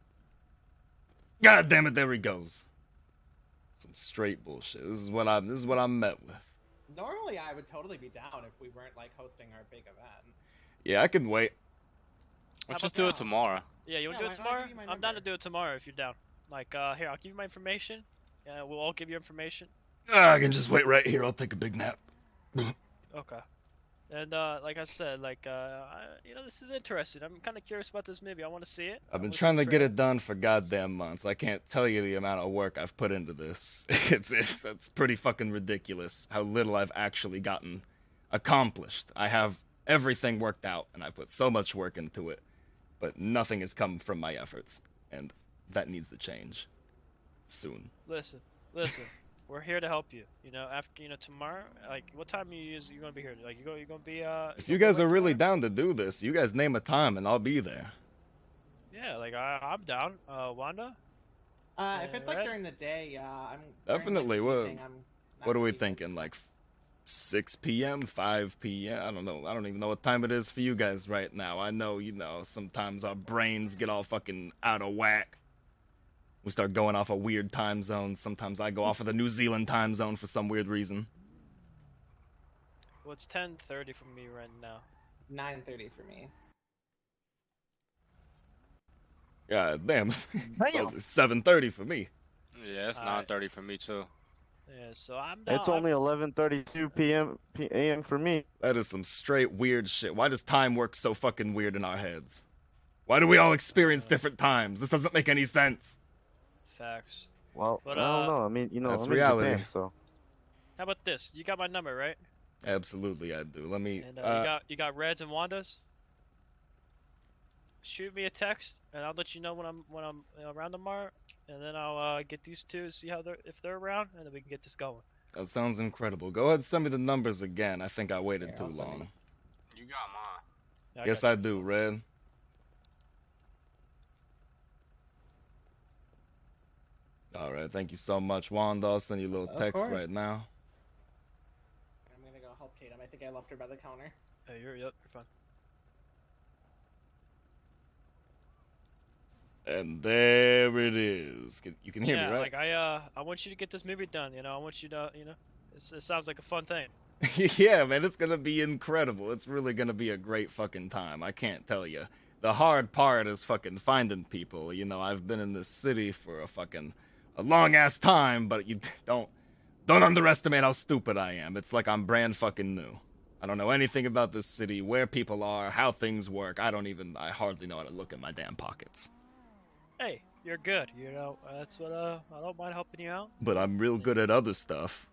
God damn it, there he goes. Some straight bullshit. This is what I'm met with. Normally, I would totally be down if we weren't like hosting our big event. Yeah, I can wait. Let's just do it tomorrow. Yeah, you wanna do it tomorrow? I'm down to do it tomorrow if you're down. Like, here, I'll give you my information. Yeah, we'll all give you information. I can just wait right here. I'll take a big nap. Okay. And like I said, like this is interesting. I'm kind of curious about this movie. I want to see it. I've been trying to get it done for goddamn months. I can't tell you the amount of work I've put into this. It's pretty fucking ridiculous how little I've actually gotten accomplished. I have everything worked out, and I put so much work into it, but nothing has come from my efforts, and that needs to change soon. Listen. We're here to help you. You know, after tomorrow, like, what time are you gonna be here? Like, you're gonna be If you guys are really down to do this, you guys name a time and I'll be there. Yeah, like I'm down. Wanda. If it's like during the day, yeah, I'm Definitely. During, What are we thinking? Like 6 p.m., 5 p.m.? I don't know. I don't even know what time it is for you guys right now. I know, sometimes our brains get all fucking out of whack. We start going off of weird time zones. Sometimes I go off of the New Zealand time zone for some weird reason. Well, it's 10:30 for me right now. 9:30 for me. Yeah, damn. It's 7:30 for me. Yeah, it's 9:30 for me too. Yeah, so I'm down. It's only 11:32 a.m. for me. That is some straight weird shit. Why does time work so fucking weird in our heads? Why do we all experience different times? This doesn't make any sense. Facts. Well, But, I don't know. I mean, that's I'm reality. in Japan, so. How about this? You got my number, right? Absolutely, I do. Let me. And you got Reds and Wandas. Shoot me a text, and I'll let you know when I'm around tomorrow, and then I'll get these two, see if they're around, and then we can get this going. That sounds incredible. Go ahead and send me the numbers again. I think I waited too long. You got mine. Yes, I do, Red. All right, thank you so much, Wanda. I'll send you a little text right now. I'm gonna go help Tatum. I think I left her by the counter. Hey, you're fine. And there it is. You can hear me, right? Like I want you to get this movie done. I want you to, it sounds like a fun thing. Yeah, man, it's gonna be incredible. It's really gonna be a great fucking time. I can't tell you. The hard part is fucking finding people. I've been in this city for a long ass time, but you don't underestimate how stupid I am. It's like I'm brand fucking new. I don't know anything about this city, where people are, how things work. I hardly know how to look in my damn pockets. Hey, you're good. That's what I don't mind helping you out. But I'm real good at other stuff.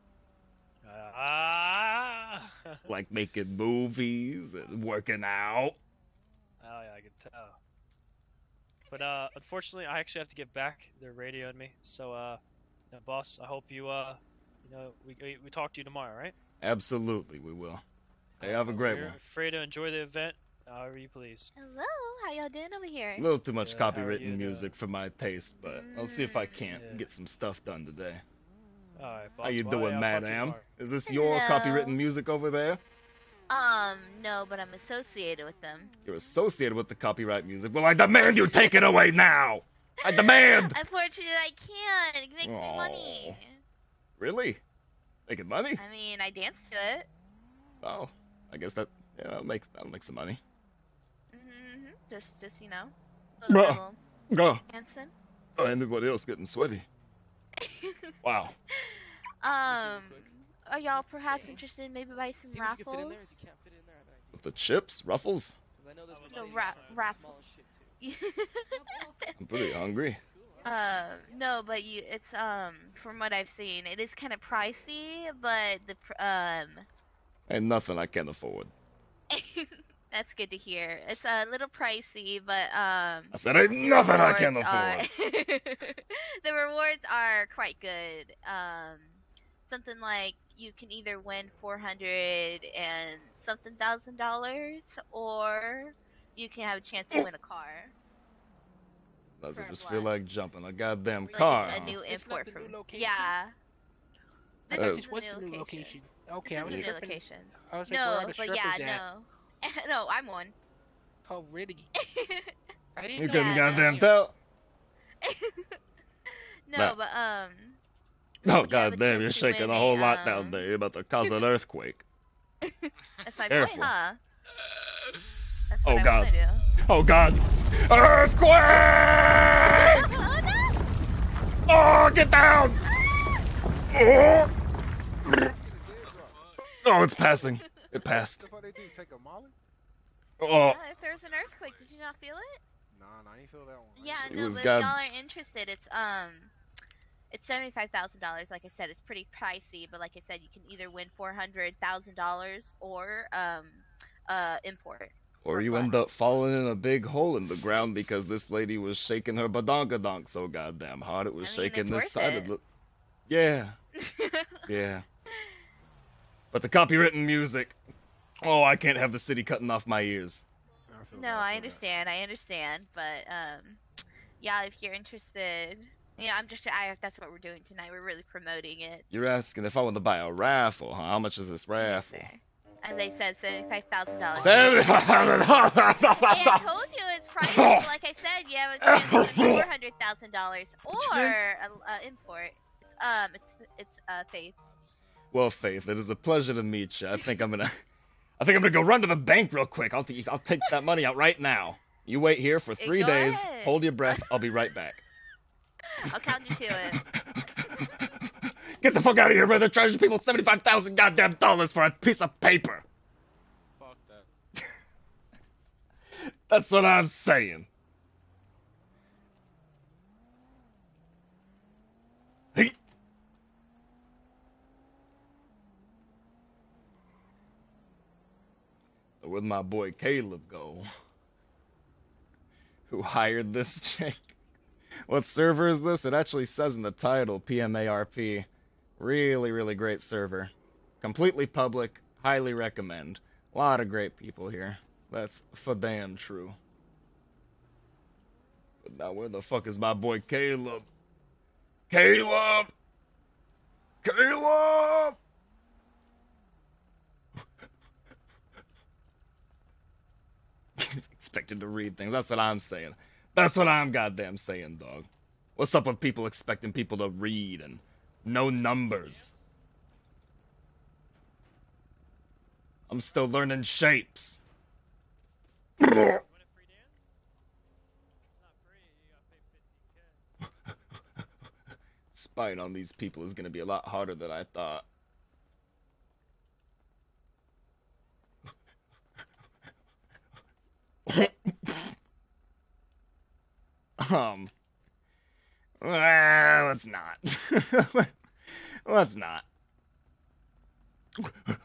Like making movies and working out. Oh yeah, I can tell. But unfortunately, I actually have to get back. They're radioing me. So, boss, I hope you we talk to you tomorrow, right? Absolutely, we will. Hey, have a great one. Free to enjoy the event, however you please. Hello, how y'all doing over here? A little too much copywritten music for my taste, but I'll see if I can't get some stuff done today. All right, boss. How you doing, Madam? Is this Hello. your copywritten music over there? No, but I'm associated with them. You're associated with the copyright music. Well, I demand you take it away now! I demand! Unfortunately, I can't. It makes me money. Really? Making money? I mean, I dance to it. Oh, I guess that'll make some money. Just a little Hanson. Oh, anybody else getting sweaty? Wow. Are y'all perhaps interested in maybe buy some raffles? With the chips? Ruffles? No, raffles. I'm pretty hungry. No, but it's from what I've seen, it is kind of pricey, but Ain't nothing I can't afford. that's good to hear. It's a little pricey, but I said ain't nothing I can't afford. The rewards are quite good. Something like you can either win $400 and something $1,000, or you can have a chance to win a car. Does it just feel like jumping a goddamn Like car? a huh? new import from yeah. This is the new location. Okay, This I was is the new tripping. location. I was like, where are No, the but strippers yeah, at? no. No, I'm one. Oh, really? I didn't You know couldn't that. goddamn tell? No, Nah. but Oh goddamn, you're shaking a whole lot down there. You're about to cause an earthquake. that's my Careful. point, huh? That's Oh what I god. wanna do. Oh God! Earthquake! Oh, get down! Oh, oh, it's passing. It passed. What they do? Take a molly? Oh, If there's an earthquake, did you not feel it? Nah, I ain't feel that one. Yeah, It no, was but God- if y'all are interested, it's $75,000. Like I said, it's pretty pricey, but like I said, you can either win $400,000 or import. or you end up falling in a big hole in the ground because this lady was shaking her badonkadonk so goddamn hard it was shaking it's this worth side it. of the. Yeah. Yeah. But the copywritten music. Oh, I can't have the city cutting off my ears. No, I understand, but yeah, if you're interested, yeah, that's what we're doing tonight. We're really promoting it. You're asking if I want to buy a raffle, huh? How much is this raffle? As I said, $75,000. $75,000. I told you it's pricey. But like I said, you have a chance to win $400,000 or import. It's Faith. Well, Faith, it is a pleasure to meet you. I think I'm gonna go run to the bank real quick. I'll take that money out right now. You wait here for 3 Go days. ahead. Hold your breath. I'll be right back. I'll count you to it. Get the fuck out of here, brother! Charging people $75,000 goddamn dollars for a piece of paper. Fuck that. That's what I'm saying. Hey. Where'd my boy Caleb go? Who hired this chick? What server is this? It actually says in the title, PMARP. Really, really great server. Completely public. Highly recommend. A lot of great people here. That's for damn true. But now where the fuck is my boy Caleb? Caleb! Caleb! Expected to read things. That's what I'm saying. That's what I'm goddamn saying, dog. What's up with people expecting people to read and know numbers? I'm still learning shapes. Spying on these people is gonna be a lot harder than I thought. Let's not. Let's not. I mean,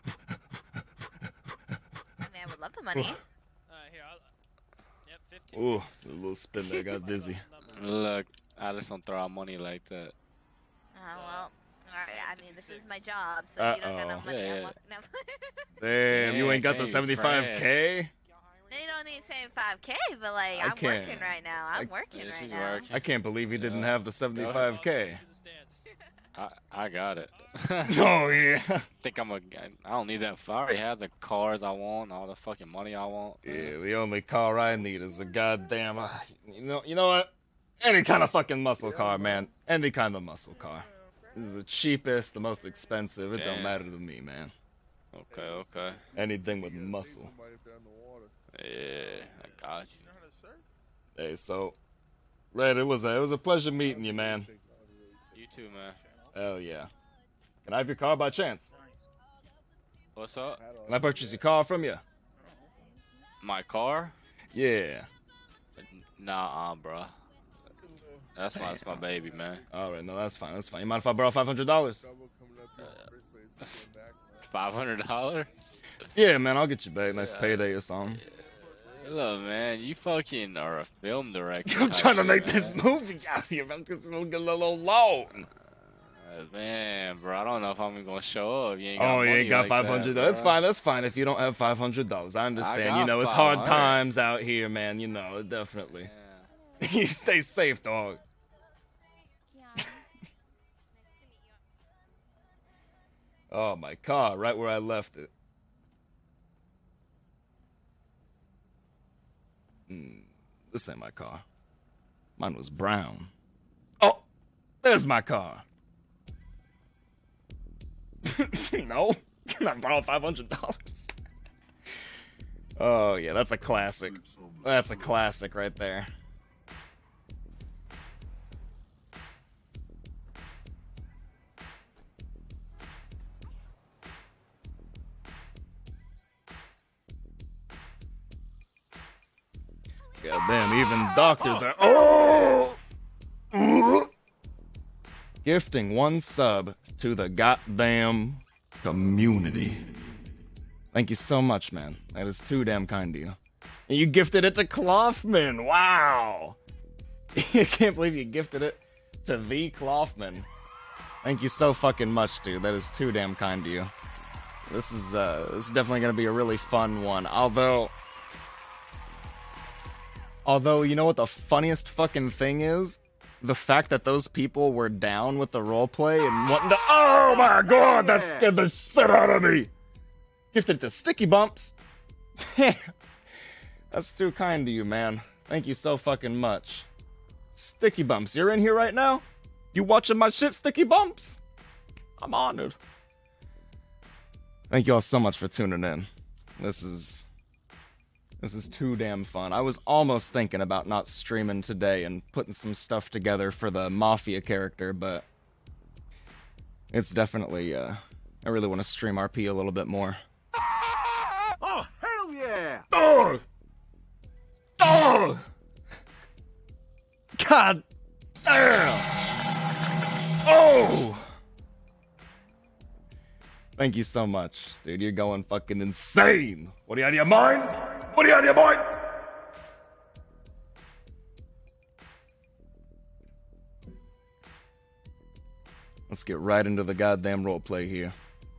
I would love the money. Here, yep, 15. Ooh, a little spin there, got dizzy. Look, I just don't throw out money like that. Well, alright, I mean, this is my job, so if you don't got no money, I'm walking out. Damn, you ain't got the Dang, 75K? They don't need 75K, but like, I I'm can't. working right now. I'm working Yeah, right she's now. working. I can't believe he didn't have the 75K. I got it. Oh, yeah. I don't need that. I already have the cars I want, all the fucking money I want. Yeah, the only car I need is a goddamn, you know what? Any kind of fucking muscle car, man. Any kind of muscle car. The cheapest, the most expensive. It don't Damn. matter to me, man. Okay. Anything with muscle. Yeah, I got you. Hey, so, Red, it was a pleasure meeting you, man. You too, man. Hell yeah. Can I have your car by chance? What's up? Can I purchase your car from you? My car? Yeah. Nah, bro. That's why it's my baby, man. All right, no, that's fine. That's fine. You mind if I borrow $500? $500? Yeah, man, I'll get you back. Nice payday or something. Look, man, you fucking are a film director. I'm trying to make man. this movie out here. I'm just a little loan. Man, bro, I don't know if I'm even gonna show up. You ain't got Oh, you money ain't got like $500. that, That's bro. fine. That's fine. If you don't have $500, I understand. got You know, it's hard 500. times out here, man. You know, definitely. You stay safe, dog. Oh, my car, right where I left it. This ain't my car. Mine was brown. Oh, there's my car. No, can I borrow $500? Oh yeah, that's a classic. That's a classic right there. Goddamn, even doctors are. Oh! Gifting 1 sub to the goddamn community. Thank you so much, man. That is too damn kind of you. And you gifted it to Clothman. Wow. I can't believe you gifted it to the Clothman. Thank you so fucking much, dude. That is too damn kind to you. This is definitely gonna be a really fun one. Although, you know what the funniest fucking thing is? The fact that those people were down with the roleplay and wanting to. Oh my god, that scared the shit out of me! Gifted to Sticky Bumps. That's too kind to you, man. Thank you so fucking much. Sticky Bumps, you're in here right now? You watching my shit, Sticky Bumps? I'm honored. Thank you all so much for tuning in. This is too damn fun. I was almost thinking about not streaming today and putting some stuff together for the Mafia character, but it's definitely, I really want to stream RP a little bit more. Oh, hell yeah! Oh! Oh! God damn! Oh! Thank you so much, dude. You're going fucking insane. What are you out of your mind? What are you out of your mind? Let's get right into the goddamn roleplay here.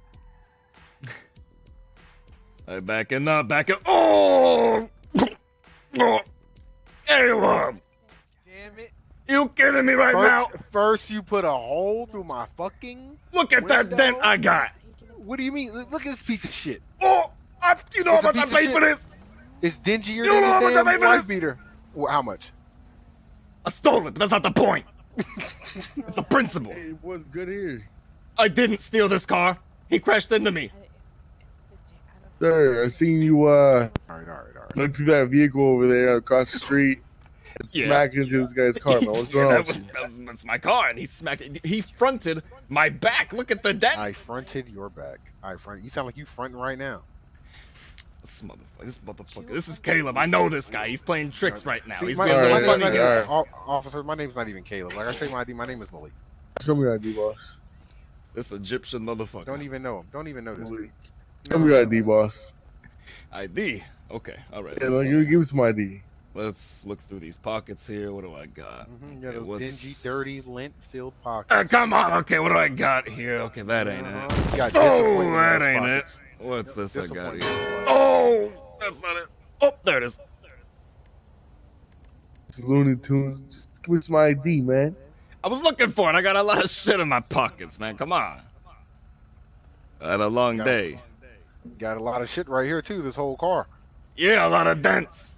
Hey, back in. Oh! Oh! Caleb! Damn it. You kidding me right now? First, you put a hole through my fucking. Look at that dent I got. What do you mean? Look at this piece of shit. Oh! You know how much I paid for this? It's dingier You than know how the much I damn paid for wife this? beater. Well, how much? I stole it, but that's not the point. It's the principle. Hey, what's good here? I didn't steal this car. He crashed into me. Sir, I seen you All right. look through that vehicle over there across the street and Yeah. smack into this guy's car, man. What's going on? That's my car, and he smacked it. He fronted my back. Look at the dent. I fronted your back. You sound like you fronting right now. This motherfucker. This is Caleb. I know this guy. He's playing tricks right now. See, He's my being a little name's funny. not here. even, officer, my name's not even Caleb. Like I say, my name is Malik. Show me your ID, boss. This Egyptian motherfucker. Don't even know him. Don't even know this dude. Show me your ID, boss. ID. Okay. All right. Yeah, like, you give me some ID. Let's look through these pockets here. What do I got? You got Okay, those dingy, dirty, lint-filled pockets. Come on. Okay, what do I got here? Okay, that ain't it. You got Oh, disappointment in that those ain't pockets. it. What's this I got Disappointment here? in those pockets. Oh, that's not it. Oh, there it is. This is Looney Tunes. Just give me some ID, man. I was looking for it. I got a lot of shit in my pockets, man. Come on. I had a long day. Got a lot of shit right here too. This whole car. Yeah, a lot of dents.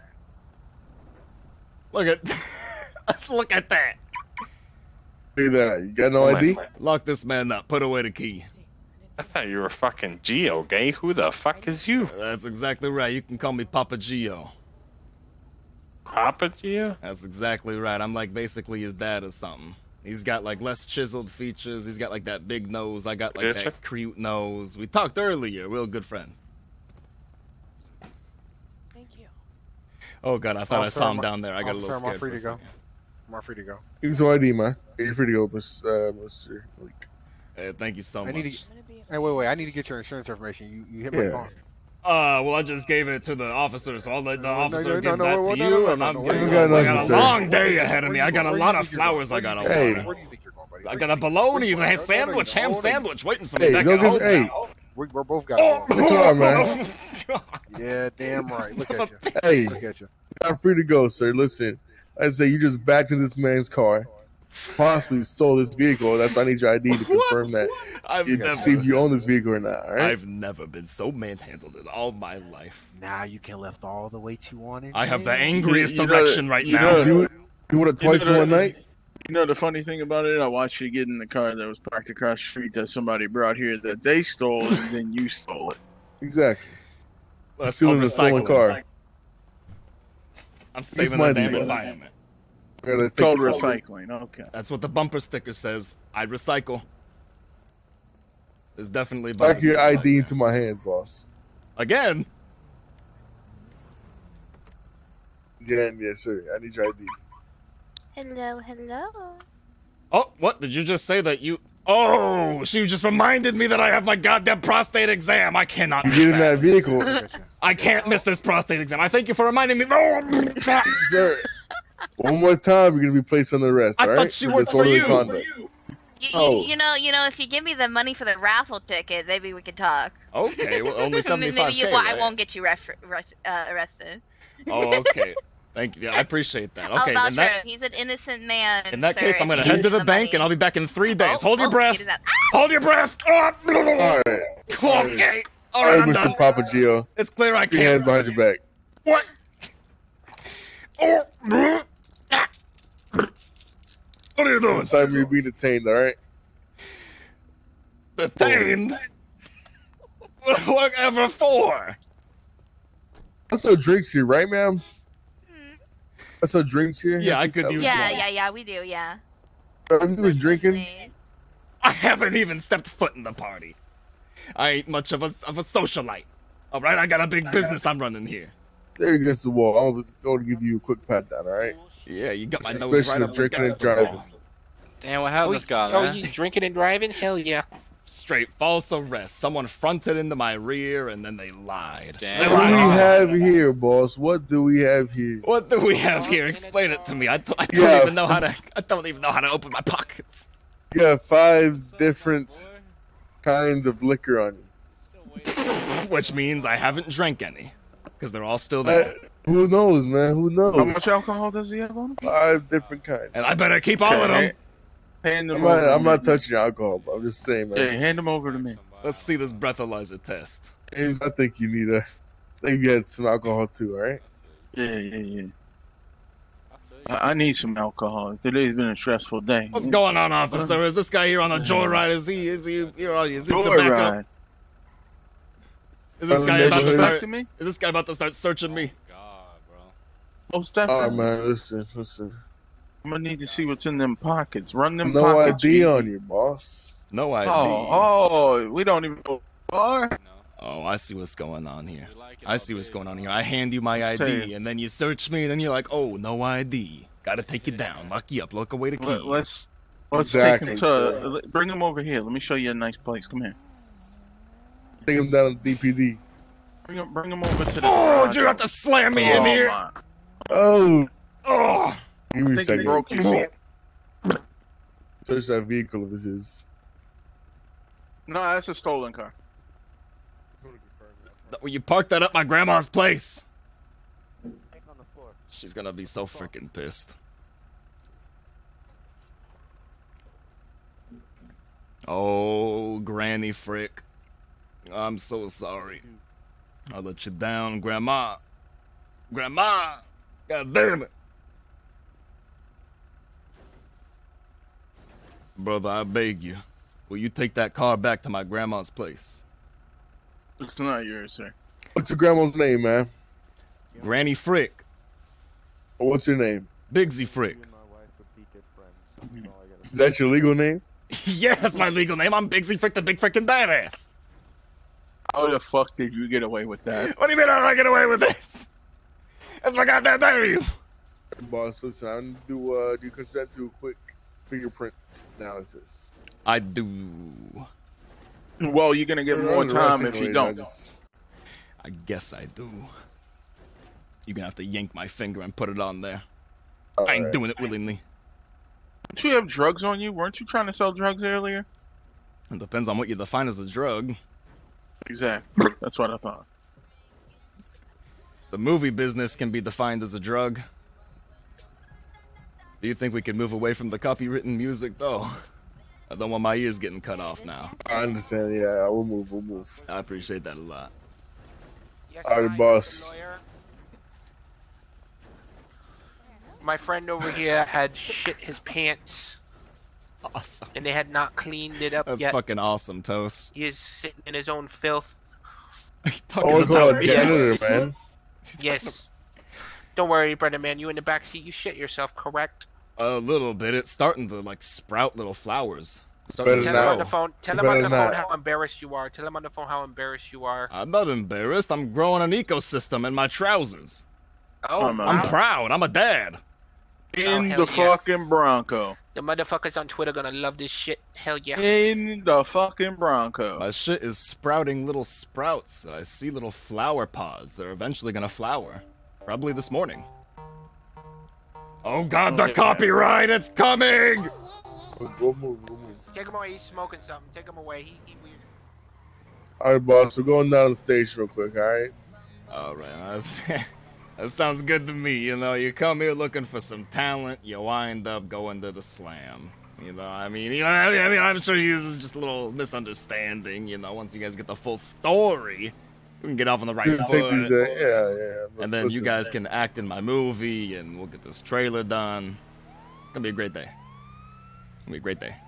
Look at, look at that. Look at that. You got no ID? Lock this man up. Put away the key. I thought you were fucking Geo, gay. Who the fuck is you? That's exactly right. You can call me Papa Gio. Papa Gio? That's exactly right. I'm like basically his dad or something. He's got like less chiseled features. He's got like that big nose. I got like Bitch. that cute nose. We talked earlier. We're good friends. Thank you. Oh god, I thought I Officer, saw him am I- down there. I got a little officer, am I scared free for a to go? second. Am I free to go? Give me some ID, man. Yeah, you're free to go, Mr. Malik. Hey, thank you so much. Hey, wait. I need to get your insurance information. You hit my Yeah. car. Well, I just gave it to the officer, so I'll let the officer no, give no, that no, to no, you, no, and no, I'm no, getting. you got I got nothing, a sir. long day ahead of me. I got a Where do lot you of think you're going? flowers I gotta Hey. water. Where do you think you're going, buddy? I got a bologna, the sandwich, ham sandwich waiting for me Hey, back don't at home. give, hey, now. We're both got Oh, it. the car, man. Yeah, damn right. Look at you. Hey, Look at you. you're free to go, sir. Listen, I say you just backed into this man's car, possibly stole this vehicle. That's I need your ID to confirm that. I've You never, see if you own this vehicle or not. All right? I've never been so manhandled in all my life. Now you can lift all the weight you wanted. I have the man. angriest You know erection that- right you now. know- You want it twice in one night? You know the funny thing about it? I watched you get in the car that was parked across the street that somebody brought here that they stole, and then you stole it. Exactly. That's Stealing called a stolen recycling. car. I'm saving my the damn deal. environment. It's called recycling. Okay. That's what the bumper sticker says. I recycle. There's definitely Back bumper your stickers ID like into my hands, boss. that. Again. Again, yes, sir. I need your ID. Hello, hello. Oh, what? Did you just say that you... Oh, she just reminded me that I have my goddamn prostate exam. I cannot You miss get in that vehicle. I can't miss this prostate exam. I thank you for reminding me. Oh, Sir, one more time, you're going to be placed under arrest, I all thought right? she For worked for disorderly you. conduct. Oh. You know, if you give me the money for the raffle ticket, maybe we could talk. Okay, well, only 75K, Maybe I right? won't get you arrested. Oh, okay. Thank you. Yeah, I appreciate that. I'll Okay, vouch in for that, him. He's an innocent man. in that sir, case, I'm and going to he head needs to the the bank, money. and I'll be back in 3 days. Hold your oh, breath. he does that. Hold your breath. Oh, All right. okay. All right, I'm Mr. done. Papa Gio. It's clear I Keep your hands can't. behind your back. What? Oh. What are you doing? It's time you're being detained, all right? Detained? Whatever for? I saw drinks here, right, ma'am? I saw drinks here. Yeah, I could use one. Yeah, we do, yeah. Have you been drinking? I haven't even stepped foot in the party. I ain't much of a socialite. All right, I got a big business I'm running here. There against the wall. I was going to give you a quick pat down, all right? Yeah, you got my nose Suspicion right of up drinking against and the driving. wall. Damn, what happened to this guy, Oh, man? you drinking and driving? Hell yeah. Straight false arrest. Someone fronted into my rear and then they lied. Damn. What do we have here, boss? What do we have here? What do we have here? Explain it to me. I don't Yeah. even know how to. I don't even know how to open my pockets. You have 5 different kinds of liquor on you. Which means I haven't drank any, because they're all still there. Who knows, man? Who knows? How much alcohol does he have on him? 5 different kinds. And I better keep all of them. Hand them I'm over. not, I'm to not me. touching alcohol, but I'm just saying, man. Yeah, hand them over to me. Let's see this breathalyzer test. James, I think you need a. I think you had some alcohol too, all right? Yeah. I need some alcohol. Today's been a stressful day. What's going on, officer? Is this guy here on a joyride? Is he here on his tobacco? Joyride. Is this guy about to Neighborhood. start? to me? Is this guy about to start searching me? Oh, step All right, in. man. Listen. I'm gonna need to see what's in them pockets. Run them No pockets. ID G. on you, boss. No ID. Oh, we don't even know. Oh, I see what's going on here. I see what's going on here. I hand you my Let's ID, tell you. and then you search me, and then you're like, oh, no ID. Gotta take you down, lock you up, look away the key. Let's Exactly, take him sir. to. Bring him over here. Let me show you a nice place. Come here. Take him down to DPD. Bring him over to the. Oh, garage. you have to slam me in here. my. Oh. Oh. Give me a I think he second. broke his hip. Search that vehicle if it's his. No, that's a stolen car. You parked that up my grandma's place. She's gonna be so freaking pissed. Oh, Granny Frick. I'm so sorry. I let you down, Grandma. Grandma! God damn it. Brother, I beg you. Will you take that car back to my grandma's place? It's not yours, sir. What's your grandma's name, man? Granny Frick. What's your name? Bigsy Fricc. Is that your legal name? Yeah, that's my legal name. I'm Bigsy Fricc, the big frickin' badass. How the fuck did you get away with that? What do you mean how did I get away with this? That's my goddamn name. Boss, listen, I need to do you consent to a quick fingerprint analysis? I do. Well, you're gonna get more time if you don't. I guess I do. You're gonna have to yank my finger and put it on there. I ain't doing it willingly. Don't you have drugs on you? Weren't you trying to sell drugs earlier? It depends on what you define as a drug. Exactly. That's what I thought. The movie business can be defined as a drug. Do you think we could move away from the copywritten music, though? I don't want my ears getting cut off now. I understand, yeah, we'll move. I appreciate that a lot. Alright, boss. My friend over here had shit his pants. Awesome. And they had not cleaned it up That's yet. fucking awesome, Toast. He is sitting in his own filth. I want to call a janitor, man. Yes. Don't worry, brother man. You in the back seat. You shit yourself, correct? A little bit. It's starting to like sprout little flowers. Tell him on the phone. Tell him on the phone how embarrassed you are. Tell him on the phone how embarrassed you are. I'm not embarrassed. I'm growing an ecosystem in my trousers. Oh, I'm proud. I'm a dad. In the fucking Bronco. The motherfuckers on Twitter gonna love this shit. Hell yeah. In the fucking Bronco. My shit is sprouting little sprouts. I see little flower pods. They're eventually gonna flower. Probably this morning. Oh god, the copyright! It's coming! Go move. Take him away. He's smoking something. Take him away. He weird. All right, boss. We're going down the station real quick. All right. All right. That sounds good to me. You know, you come here looking for some talent, you wind up going to the slam. You know, I mean, I'm sure this is just a little misunderstanding. You know, once you guys get the full story, we can get off on the right foot. Yeah. And then you guys can act in my movie, and we'll get this trailer done. It's gonna be a great day. It's gonna be a great day.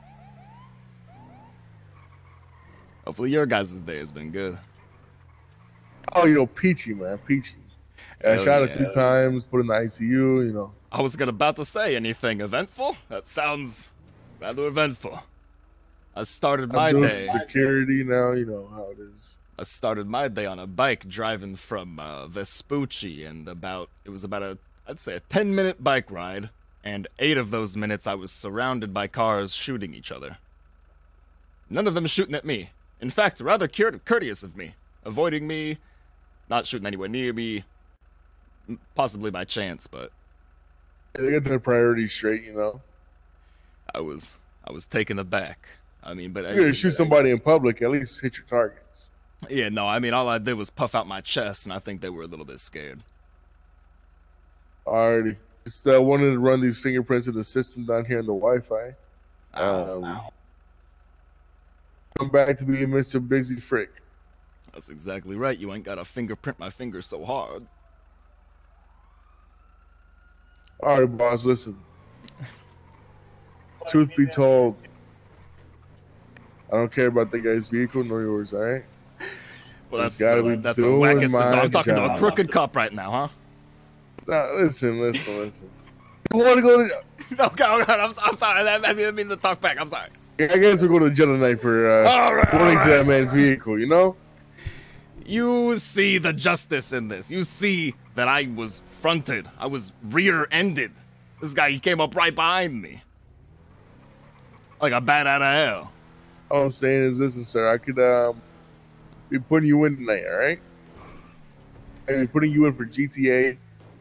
Hopefully your guys' day has been good. Oh, peachy, man. Peachy. I shot it 3 times, put in the ICU, I was about to say anything eventful. That sounds rather eventful. I started my day. Security now, you know how it is. I started my day on a bike driving from Vespucci, and it was about I'd say a 10-minute bike ride, and 8 of those minutes I was surrounded by cars shooting each other. None of them shooting at me. In fact, rather courteous of me, avoiding me, not shooting anywhere near me. Possibly by chance, but they get their priorities straight, I was taken aback. I mean, but you're gonna shoot somebody in public, at least hit your targets. Yeah, no, I mean, all I did was puff out my chest, and I think they were a little bit scared. Alrighty, just wanted to run these fingerprints in the system down here in the Wi-Fi. Come back to being Mr. Bigsy Fricc. That's exactly right. You ain't gotta fingerprint my finger so hard. All right, boss, listen. Truth be told, I don't care about the guy's vehicle nor yours, all right? Well, that's the wackest. I'm talking to a crooked cop right now, huh? Nah, listen. You want to go to... Oh, God, I'm sorry. I didn't mean to talk back. I'm sorry. I guess we're going to jail tonight for pointing to that man's vehicle, You see the justice in this. You see that I was fronted. I was rear-ended. This guy, he came up right behind me. Like a bat out of hell. All I'm saying is, listen, sir, I could be putting you in tonight, all right? I'd be putting you in for GTA.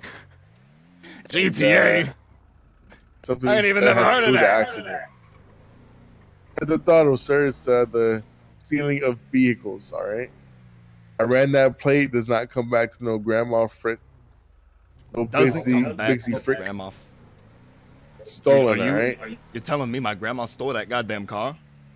GTA? Something I ain't even never heard of that. Accident. The thought was, sir, it's the stealing of vehicles, all right? I ran that plate, does not come back to no Grandma Frick. No Bigsy Fricc. Grandma. Stolen, all right? You're telling me my grandma stole that goddamn car?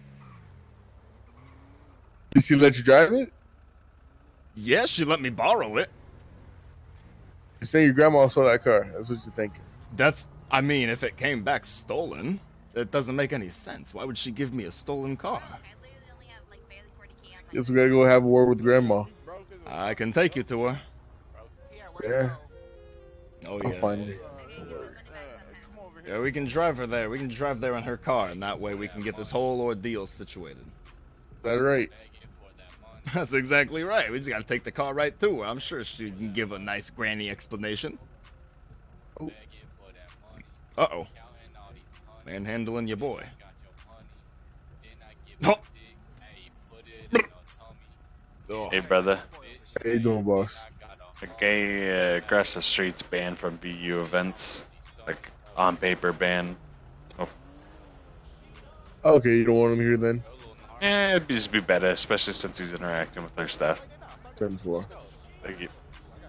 Did she let you drive it? Yeah, she let me borrow it. You're saying your grandma stole that car. That's what you're thinking. I mean, if it came back stolen, it doesn't make any sense. Why would she give me a stolen car? Guess we gotta go have a word with grandma. I can take you to her. Yeah. Oh, I'll yeah. find her. Yeah, we can drive her there. We can drive there in her car, and that way we can get this whole ordeal situated. Is that right? That's exactly right. We just gotta take the car right to her. I'm sure she can give a nice granny explanation. Oh. Uh-oh. Manhandling your boy. Oh. Hey, brother. How you doing, boss? A gay across the street's banned from BU events. Like, on paper ban. Oh. Okay, you don't want him here then? Yeah, it'd just be better, especially since he's interacting with their staff. 10-4. Thank you.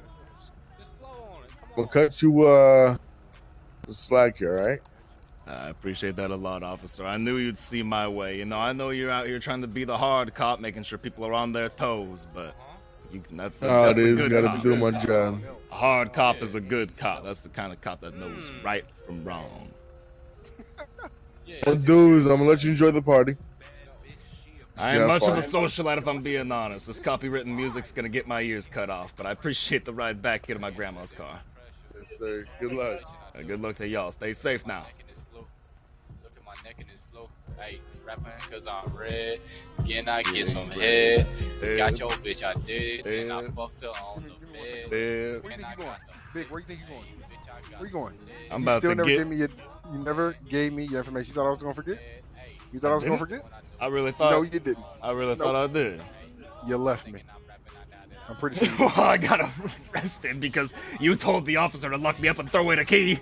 We'll cut you slack here, alright? I appreciate that a lot, officer. I knew you'd see my way. You know, I know you're out here trying to be the hard cop, making sure people are on their toes, but that's a good gotta cop. do my job. A hard cop is a good cop. That's the kind of cop that knows right from wrong. Well, dudes, I'm gonna let you enjoy the party. I ain't much of a socialite if I'm being honest. This copywritten music's gonna get my ears cut off, but I appreciate the ride back here to my grandma's car. Yes, Yes, sir. Good luck. Good luck to y'all. Stay safe now. Look at my neck and his flow. Hey, rapping cause I'm red. Can I get some head? Got your bitch, I did. And I fucked her on the bed. Where you think you going? Big, where you think you going? Where you going? I'm You about still to never get. gave me your, you never gave me your information. You thought I was gonna forget? You thought I was gonna forget? I really thought. No, you didn't. I really Nope. thought I did. You left me. I'm pretty sure. Well, I got arrested because you told the officer to lock me up and throw away the key.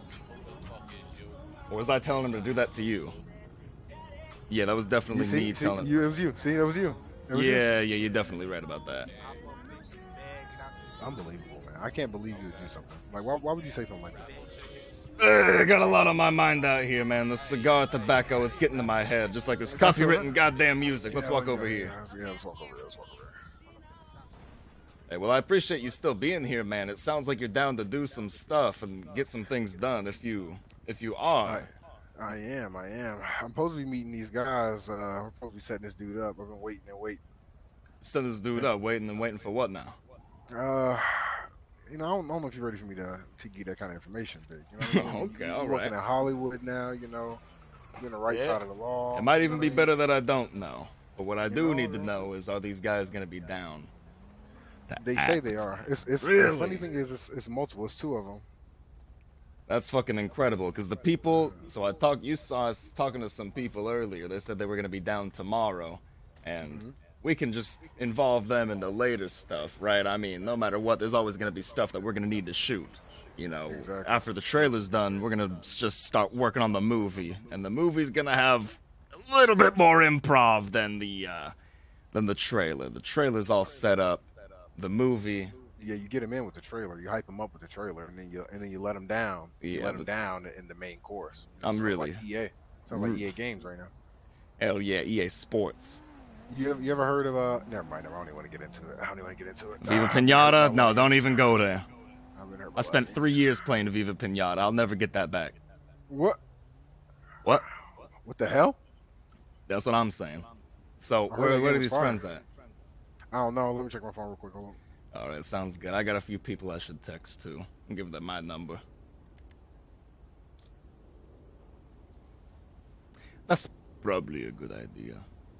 Or was I telling him to do that to you? Yeah, that was definitely me telling. It was you. See, that was you. It was you. Yeah, you're definitely right about that. Unbelievable, man. I can't believe you would do something. Like, why would you say something like that? I got a lot on my mind out here, man. The cigar tobacco is getting to my head, just like this copywritten goddamn music. Let's walk over here. Yeah, let's walk over here. Let's walk over here. Hey, well, I appreciate you still being here, man. It sounds like you're down to do some stuff and get some things done if you are. I am. I'm supposed to be meeting these guys. We're supposed to be setting this dude up. I've been waiting and waiting. Set this dude up, waiting for what now? I don't know if you're ready for me to give you that kind of information, Big. You know what I mean? Okay, you're all working right. in Hollywood now, you know. You're on the right side of the law. It might even be better that I don't know. But what I do need to know is, are these guys going to be down? They say they are. It's Really? The funny thing is, it's multiple. It's two of them. That's fucking incredible. Because the people, you saw us talking to some people earlier. They said they were going to be down tomorrow, and we can just involve them in the later stuff, right? I mean, no matter what, there's always going to be stuff that we're going to need to shoot. You know, after the trailer's done, we're going to just start working on the movie, and the movie's going to have a little bit more improv than the trailer. The trailer's all set up. The movie. Yeah, you get them in with the trailer. You hype them up with the trailer, and then you let them down. You let them down in the main course. I'm really. Like EA. Sounds like EA Games right now. Hell yeah, EA Sports. You ever heard of Never mind. I don't even want to get into it. Viva Pinata? No, don't even go there. I spent 3 years playing Viva Pinata. I'll never get that back. What? What? What the hell? That's what I'm saying. So where are these friends at? I don't know. Let me check my phone real quick. Hold on. All right, sounds good. I got a few people I should text to. I'll give them my number. That's probably a good idea.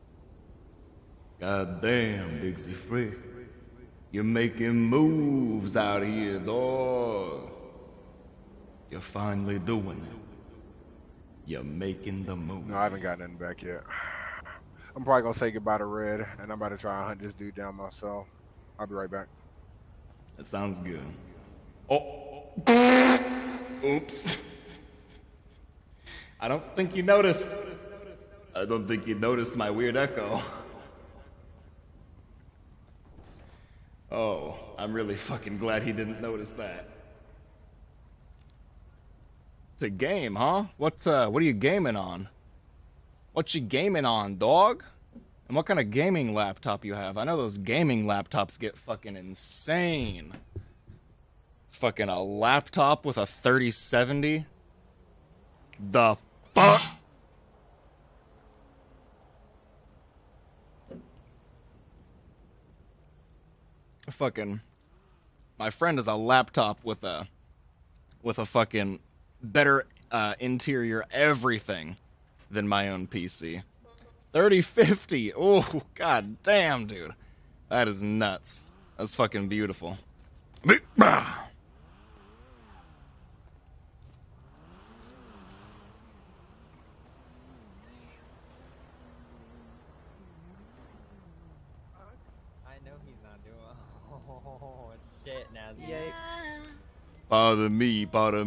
God damn, Bigsy Fricc. You're making moves out here, dog. You're finally doing it. You're making the move. No, I haven't got nothing back yet. I'm probably going to say goodbye to Red, and I'm about to try and hunt this dude down myself. I'll be right back. That sounds good. Oh. Oops. I don't think you noticed. I don't think you noticed my weird echo. Oh, I'm really fucking glad he didn't notice that. It's a game, huh? What are you gaming on? What you gaming on, dog? And what kind of gaming laptop you have? I know those gaming laptops get fucking insane. Fucking a laptop with a 3070? The fuck? Fucking, my friend has a laptop with a fucking better interior everything than my own PC. 3050. Oh, god damn, dude. That is nuts. That's fucking beautiful. Oh shit! Now, yikes! Pardon me.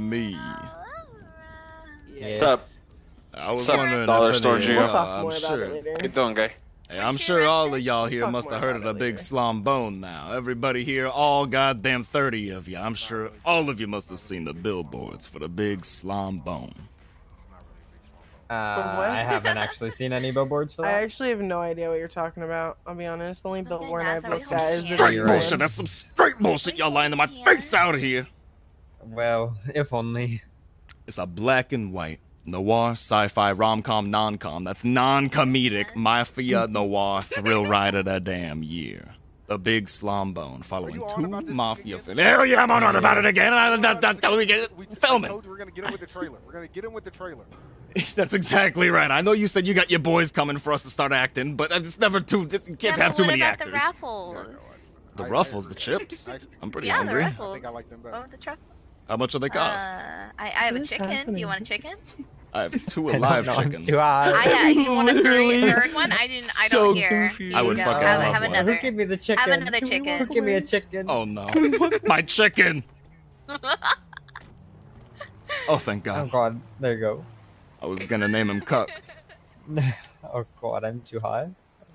What's up? I was What's up, wondering Dollar if Store any of Geo? y'all- We'll talk I'm more about sure. it later. How you doing, guy? Hey, I'm sure all of y'all here must have heard of the big Slombone now. Everybody here, all goddamn 30 of you. I'm sure all of you must have seen the billboards for the big Slombone. I haven't actually seen any billboards for I that. actually have no idea what you're talking about. I'll be honest. The only billboard I've looked at is the Straight big bullshit. one. That's some straight bullshit. Y'all lying to my face out of here. Well, if only. It's a black and white noir, sci-fi, rom-com, non-com. That's non-comedic mafia noir thrill ride of the damn year. a big slom bone following two mafia films. Hell yeah, I'm on about it again. Tell me, film it. We're gonna get him with the trailer. We're gonna get him with the trailer. That's exactly right. I know you said you got your boys coming for us to start acting, but it's never too. You can't have too many actors. The raffles. The ruffles, the chips. I'm pretty hungry. The raffles. I think I like them better. What would the truffle? How much do they cost? I have a chicken. Do you want a chicken? I have 2 alive chickens. Too high. You want a third one? I don't hear. I would Here you fucking go. love have one. another. Who give me the chicken? Have another chicken. Who give me a chicken? Oh no, my chicken! Oh, thank God. Oh God, there you go. I was gonna name him Cuck. Oh God, I'm too high.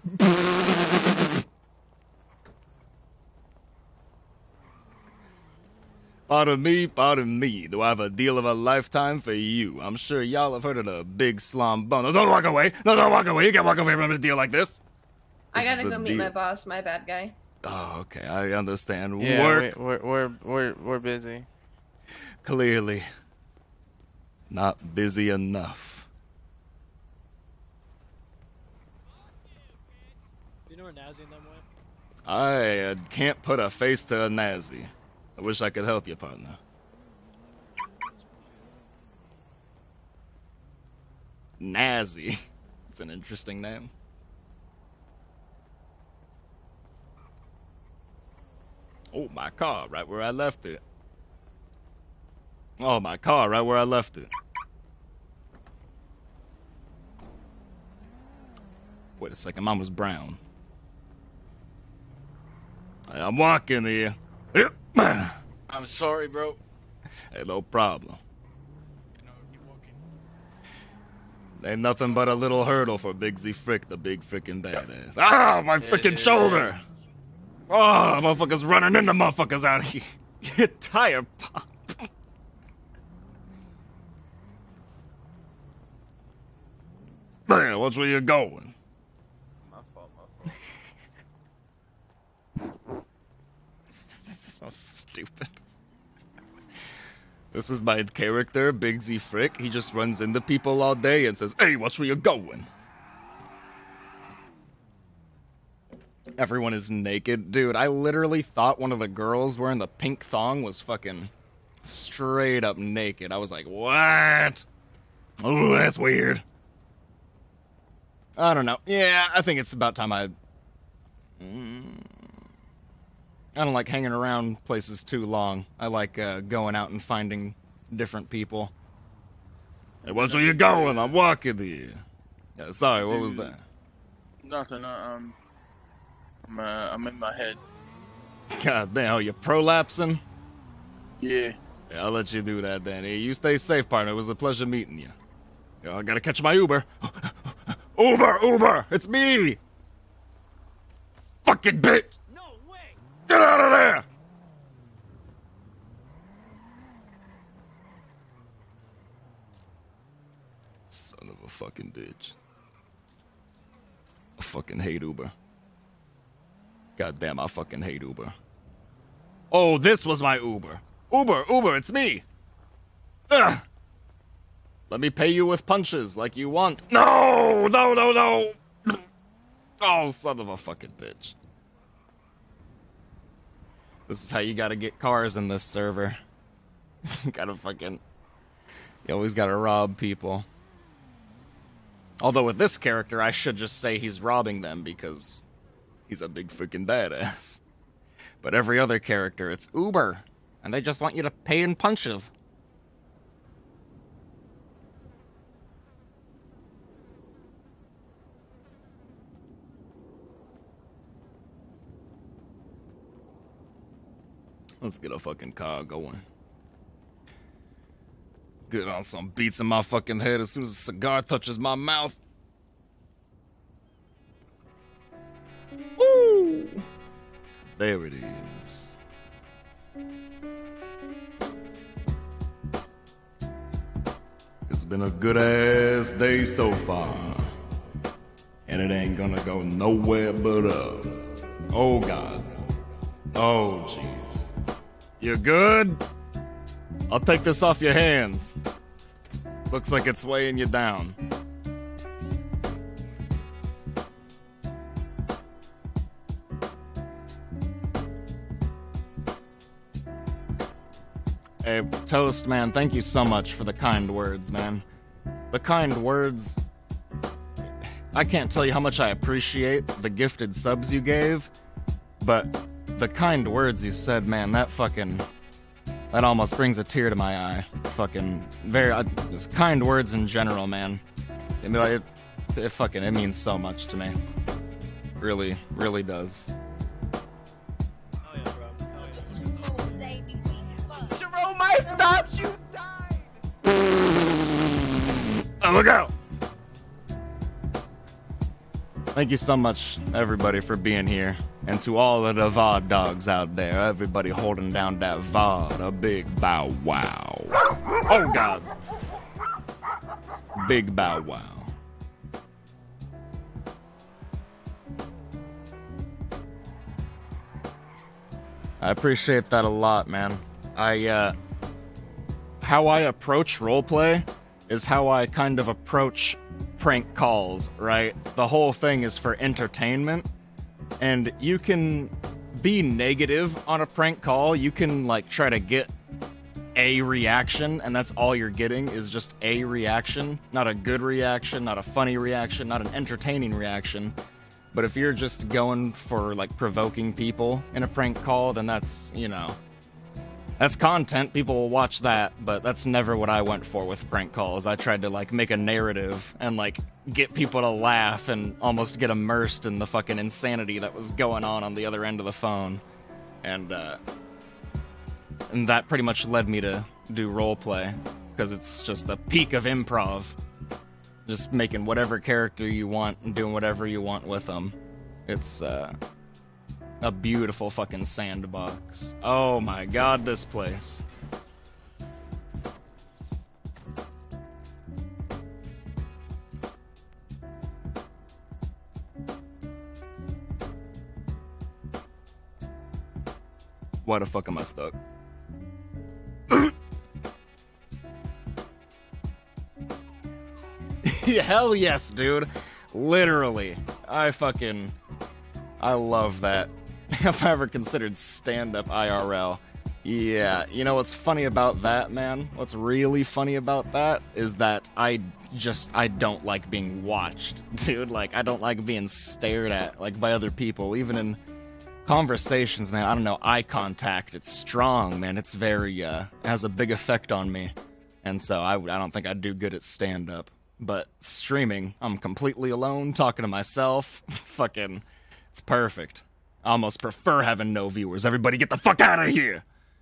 Pardon me, do I have a deal of a lifetime for you? I'm sure y'all have heard of the big slom bone. No, don't walk away! No, don't walk away! You can't walk away from a deal like this! I This is gotta a go meet deal. my boss. My bad guy. Oh, okay, I understand. Yeah, Work, we're busy. clearly. Not busy enough. Do you know where Nazi and them went? I can't put a face to a Nazi. I wish I could help you, partner. Nazi. It's an interesting name. Oh, my car, right where I left it. Oh, my car, right where I left it. Wait a second, mine was brown. Hey, I'm walking here. I'm sorry, bro. Hey, no problem. Ain't nothing but a little hurdle for Bigsy Fricc, the big frickin' badass. Ah, my frickin' shoulder! Oh, motherfuckers running into motherfuckers out here. Your tire popped. Man, watch where you're going. My fault. So stupid. This is my character, Bigsy Fricc. He just runs into people all day and says, "Hey, watch where you're going." Everyone is naked. Dude, I literally thought one of the girls wearing the pink thong was fucking straight up naked. I was like, what? Oh, that's weird. I don't know. Yeah, I think it's about time I don't like hanging around places too long. I like going out and finding different people. Hey, watch where you're going. I'm walking here. Yeah, sorry, what was that? Nothing. I'm in my head. God damn, you're prolapsing? Yeah. Yeah, I'll let you do that, Danny. You stay safe, partner. It was a pleasure meeting you. I gotta catch my Uber. Uber! It's me! Fucking bitch! No way! Get out of there! Son of a fucking bitch. I fucking hate Uber. God damn, I fucking hate Uber. Oh, this was my Uber. Uber, it's me! Ugh! Let me pay you with punches like you want. No! Oh, son of a fucking bitch. This is how you gotta get cars in this server. You always gotta rob people. Although with this character, I should just say he's robbing them because he's a big freaking badass. But every other character, it's Uber. And they just want you to pay in punches. Let's get a fucking car going. Get on some beats in my fucking head as soon as a cigar touches my mouth. Woo! There it is. It's been a good ass day so far. And it ain't gonna go nowhere but up. Oh God. Oh jeez. You good? I'll take this off your hands. Looks like it's weighing you down. Hey, Toast, man, thank you so much for the kind words, man. The kind words... I can't tell you how much I appreciate the gifted subs you gave, but the kind words you said, man, that almost brings a tear to my eye. Just kind words in general, man. It means so much to me. Really, really does. Jerome, I thought you Oh, look out! Thank you so much, everybody, for being here. And to all of the VOD dogs out there, everybody holding down that VOD, a big bow wow. Oh, God. Big bow wow. I appreciate that a lot, man. How I approach roleplay is how I kind of approach prank calls, right? The whole thing is for entertainment, and you can be negative on a prank call. You can, like, try to get a reaction, and that's all you're getting is just a reaction. Not a good reaction, not a funny reaction, not an entertaining reaction. But if you're just going for, like, provoking people in a prank call, then that's, that's content. People will watch that, but that's never what I went for with prank calls. I tried to, like, make a narrative and, like, get people to laugh and almost get immersed in the fucking insanity that was going on the other end of the phone. And that pretty much led me to do roleplay, because it's just the peak of improv. Just making whatever character you want and doing whatever you want with them. It's a beautiful fucking sandbox. Oh my god, this place. Why the fuck am I stuck? Hell yes, dude. Literally. I love that. If I ever considered stand-up IRL. Yeah, you know what's funny about that, man? What's really funny about that is that I don't like being watched, dude. Like, I don't like being stared at, like, by other people. Even in conversations, man, I don't know, eye contact, it's strong, man. It's very, it has a big effect on me. And so I don't think I'd do good at stand-up. But streaming, I'm completely alone, talking to myself. Fucking, it's perfect. I almost prefer having no viewers. Everybody get the fuck out of here!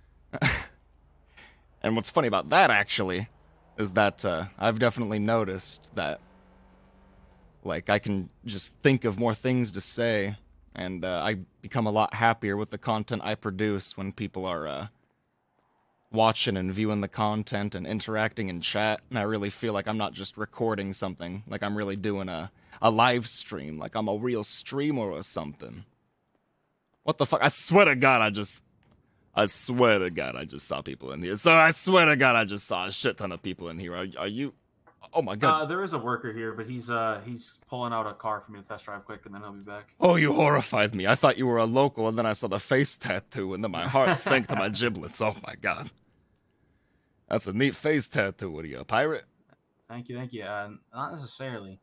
And what's funny about that, actually, is that I've definitely noticed that, like, I can just think of more things to say, and I become a lot happier with the content I produce when people are watching and viewing the content and interacting in chat, and I really feel like I'm not just recording something, like I'm really doing a live stream, like I'm a real streamer or something. What the fuck? I swear to God, I just saw people in here. So I swear to God, I just saw a shit ton of people in here. Are you? Oh my God. There is a worker here, but he's pulling out a car for me to test drive quick, and then he'll be back. Oh, you horrified me. I thought you were a local, and then I saw the face tattoo, and then my heart sank to my giblets. Oh my God. That's a neat face tattoo. What are you, a pirate? Thank you. Not necessarily.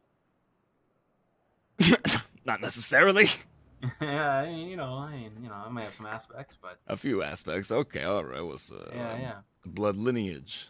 Not necessarily. Yeah, I mean, I may have some aspects, but a few aspects. Okay, all right. What's yeah. Blood lineage.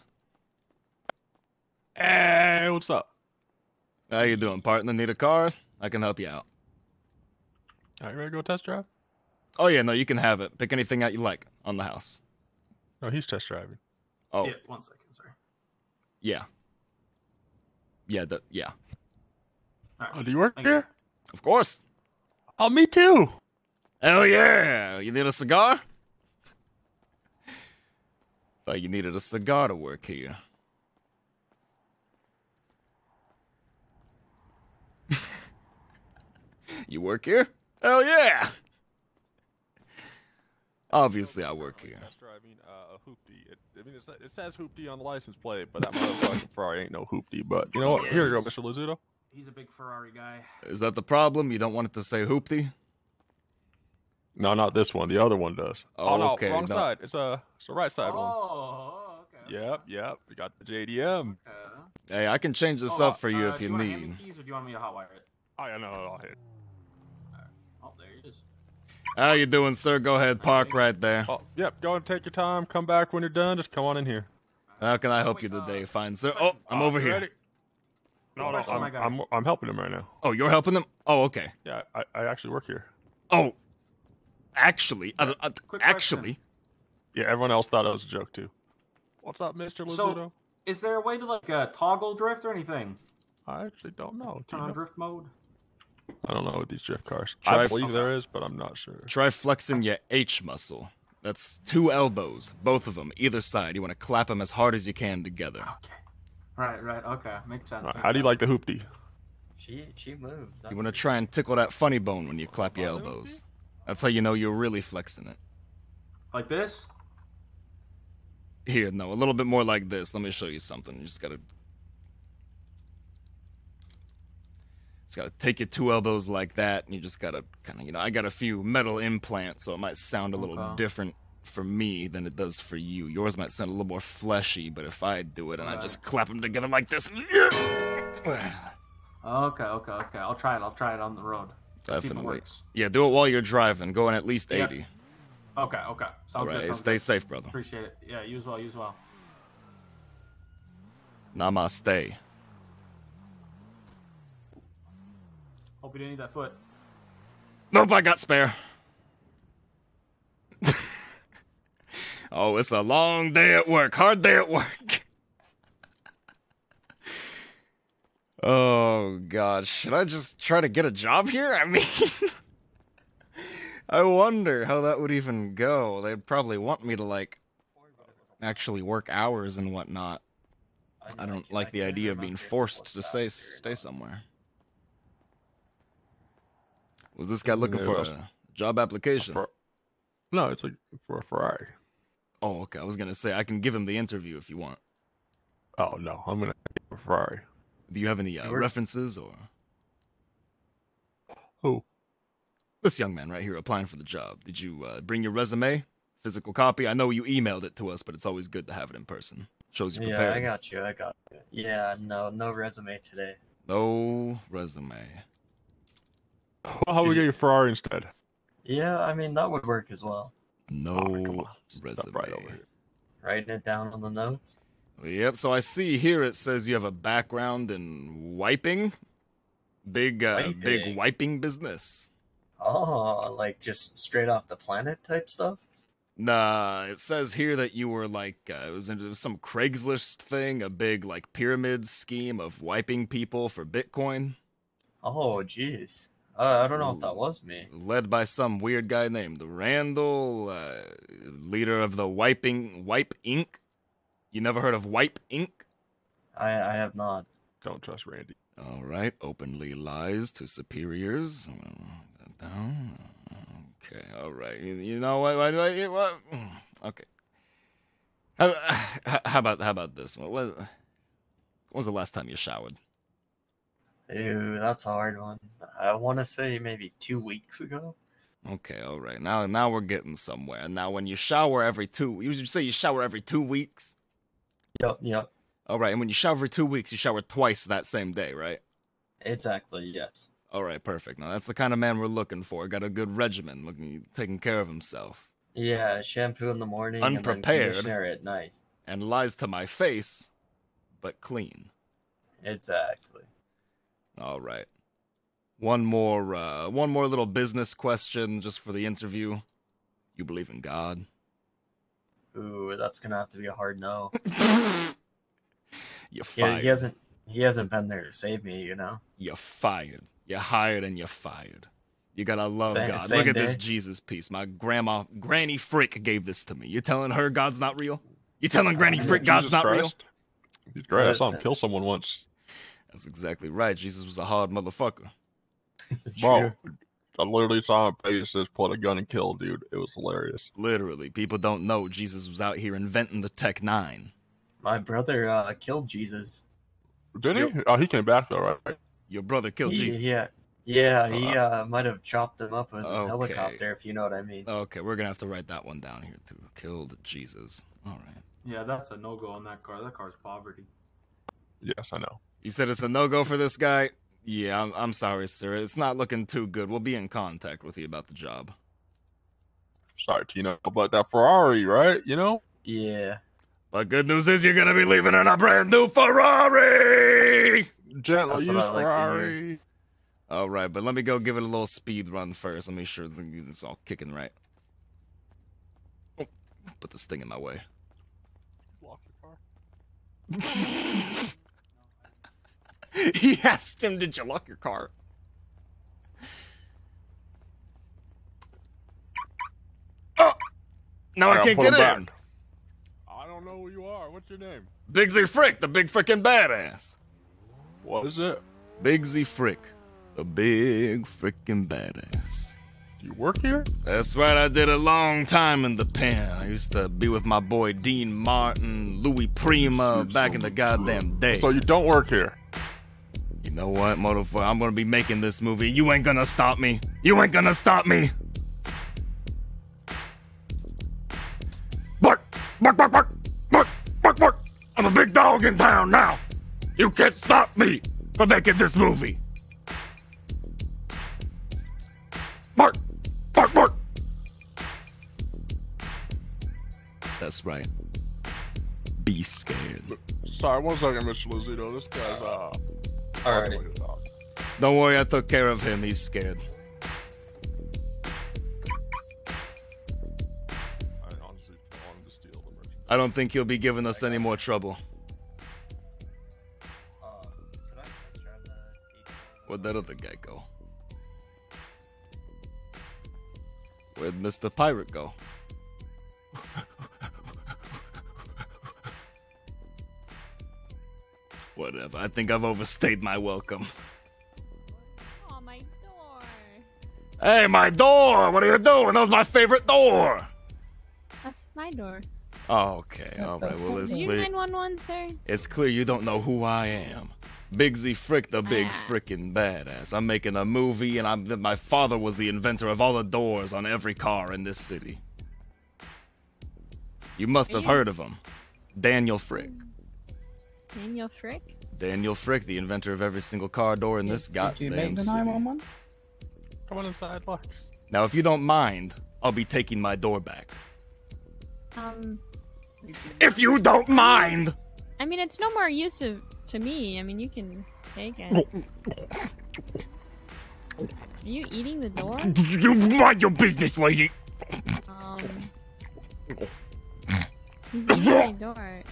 Hey, what's up? How you doing, partner? Need a car? I can help you out. Are you ready to go test drive? Oh yeah, no, you can have it. Pick anything out you like on the house. No, he's test driving. Oh. Yeah, 1 second, sorry. Yeah. Yeah, yeah. Right. Oh, do you work here? Of course. Oh, me too. Hell yeah. You need a cigar? Thought you needed a cigar to work here. You work here? Hell yeah. Obviously, I work here. Test driving a hoopty. It says hoopty on the license plate, but that motherfucking Ferrari ain't no hoopty. But you know what? Here you go, Mr. Lazzuto. He's a big Ferrari guy. Is that the problem? You don't want it to say hoopty? No, not this one. The other one does. Oh, no, okay. wrong side. It's a right side one. Oh, Yep. We got the JDM. Hey, I can change this up for you if do you you want to hand need. me keys or do you want me to hotwire it? Oh, yeah, no, I'll hit. Oh, there he is. How you doing, sir? Go ahead, park right there. Oh, yep, go and take your time. Come back when you're done. Just come on in here. How can I help you today, fine sir? Oh, I'm over You here. ready? No, I'm helping him right now. Oh, you're helping them? Oh, okay. Yeah, I actually work here. Oh, actually, Question. Yeah, everyone else thought it was a joke too. What's up, Mr. Lizzuto? So, is there a way to like toggle drift or anything? I actually don't know. Turn on drift mode. I don't know with these drift cars. Try I believe there is, but I'm not sure. Try flexing your H muscle. That's 2 elbows, both of them, either side. You want to clap them as hard as you can together. Okay. Right. Okay, makes sense. How do you like the hoopty? She moves. You want to try and tickle that funny bone when you clap your elbows. That's how you know you're really flexing it. Like this? Here, no, a little bit more like this. Let me show you something. You just gotta take your 2 elbows like that, and you just gotta kind of, I got a few metal implants, so it might sound a little different for me than it does for you. Yours might sound a little more fleshy, but if I do it and I just clap them together like this, Okay. I'll try it on the road. See if it definitely. works. Yeah, do it while you're driving. Going at least 80. Yep. Okay. Sounds All right, good. stay safe, brother. Appreciate it. Yeah, you as well. Namaste. Hope you didn't need that foot. Nope, I got spare. Oh, it's a long day at work. Hard day at work. Oh, God. Should I just try to get a job here? I mean, I wonder how that would even go. They'd probably want me to, like, actually work hours and whatnot. I don't like the idea of being forced to stay somewhere. Was this guy looking for a job application? No, it's like for a Ferrari. Oh, okay. I was going to say, I can give him the interview if you want. Oh, no. I'm going to get a Ferrari. Do you have any references or? Who? This young man right here applying for the job. Did you bring your resume? Physical copy? I know you emailed it to us, but it's always good to have it in person. Shows you prepared. Yeah, I got you. Yeah, no resume today. No resume. Well, how about we get your Ferrari instead? Yeah, I mean, that would work as well. No resume. Right over here. Writing it down on the notes. Yep, so I see here it says you have a background in wiping. Big wiping business. Oh, like just straight off the planet type stuff? Nah, it says here that you were like, it was some Craigslist thing, a big like pyramid scheme of wiping people for Bitcoin. Oh, jeez. I don't know if that was me. Led by some weird guy named Randall, leader of the Wipe Inc. You never heard of Wipe Inc.? I have not. Don't trust Randy. All right, openly lies to superiors. Okay, all right. You know what? Okay. How about this one? When was the last time you showered? Ew, that's a hard one. I want to say maybe 2 weeks ago. Okay, all right. Now we're getting somewhere. Now, when you shower you say you shower every 2 weeks? Yep. All right, and when you shower every 2 weeks, you shower twice that same day, right? Exactly, yes. All right, perfect. Now, that's the kind of man we're looking for. Got a good regimen, taking care of himself. Yeah, shampoo in the morning Unprepared. and then conditioner at night. And lies to my face, but clean. Exactly. All right. One more little business question just for the interview. You believe in God? Ooh, that's gonna have to be a hard no. You're fired. Yeah, he hasn't been there to save me, you know. You're fired. You're hired and you're fired. You gotta love God. Same Look at day. this Jesus piece. My Granny Fricc gave this to me. You telling her God's not real? You telling Granny Fricc God's not real? He's great. I saw him kill someone once. That's exactly right. Jesus was a hard motherfucker. Bro, I literally saw him face this, pull a gun and kill a dude. It was hilarious. Literally. People don't know Jesus was out here inventing the Tech 9. My brother killed Jesus. Did he? Oh, he came back though, right? Your brother killed Jesus? Yeah, he might have chopped him up with his Okay. helicopter, if you know what I mean. Okay, we're gonna have to write that one down here too. Killed Jesus. All right. Yeah, that's a no-go on that car. That car's poverty. Yes, I know. You said it's a no-go for this guy? Yeah, I'm sorry, sir. It's not looking too good. We'll be in contact with you about the job. Sorry, Tino, but that Ferrari, right? You know? Yeah. But good news is you're gonna be leaving in a brand new Ferrari! Gently That's use what I like to hear. Ferrari. All right, but let me go give it a little speed run first. Let me make sure it's all kicking right. Oh, put this thing in my way. Lock your car. He asked him, did you lock your car? Oh! Now I gotta can't put get him in. back. I don't know who you are. What's your name? Bigsy Fricc, the big frickin' badass. What is it? Bigsy Fricc, the big frickin' badass. Do you work here? That's right, I did a long time in the pen. I used to be with my boy Dean Martin, Louis Prima, back in the goddamn day. So you don't work here? You know what, motherfucker? I'm gonna be making this movie. You ain't gonna stop me. You ain't gonna stop me. Bark! Bark, bark, bark! Bark, bark, bark! I'm a big dog in town now. You can't stop me from making this movie. Bark! Bark, bark! That's right. Be scared. Sorry, 1 second, Mr. Lozito. This guy's, Alright. Don't worry, I took care of him. He's scared. I honestly don't want him to steal the merchandise. I don't think he'll be giving us any more trouble. Where'd that other guy go? Where'd Mr. Pirate go? Whatever, I think I've overstayed my welcome. Oh, my door. Hey, my door! What are you doing? That was my favorite door! That's my door. Oh, okay, alright, well, it's Are you clear. 911, sir? It's clear you don't know who I am. Bigsy Fricc, the big Ah. frickin' badass. I'm making a movie, and my father was the inventor of all the doors on every car in this city. You must have heard of him. Daniel Fricc. Daniel Fricc? Daniel Fricc, the inventor of every single car door in this goddamn city. Come on inside, Lux. Now, if you don't mind, I'll be taking my door back. If you don't mind! I mean, it's no more use to me. I mean, you can take it. Are you eating the door? You mind your business, lady! He's eating my door.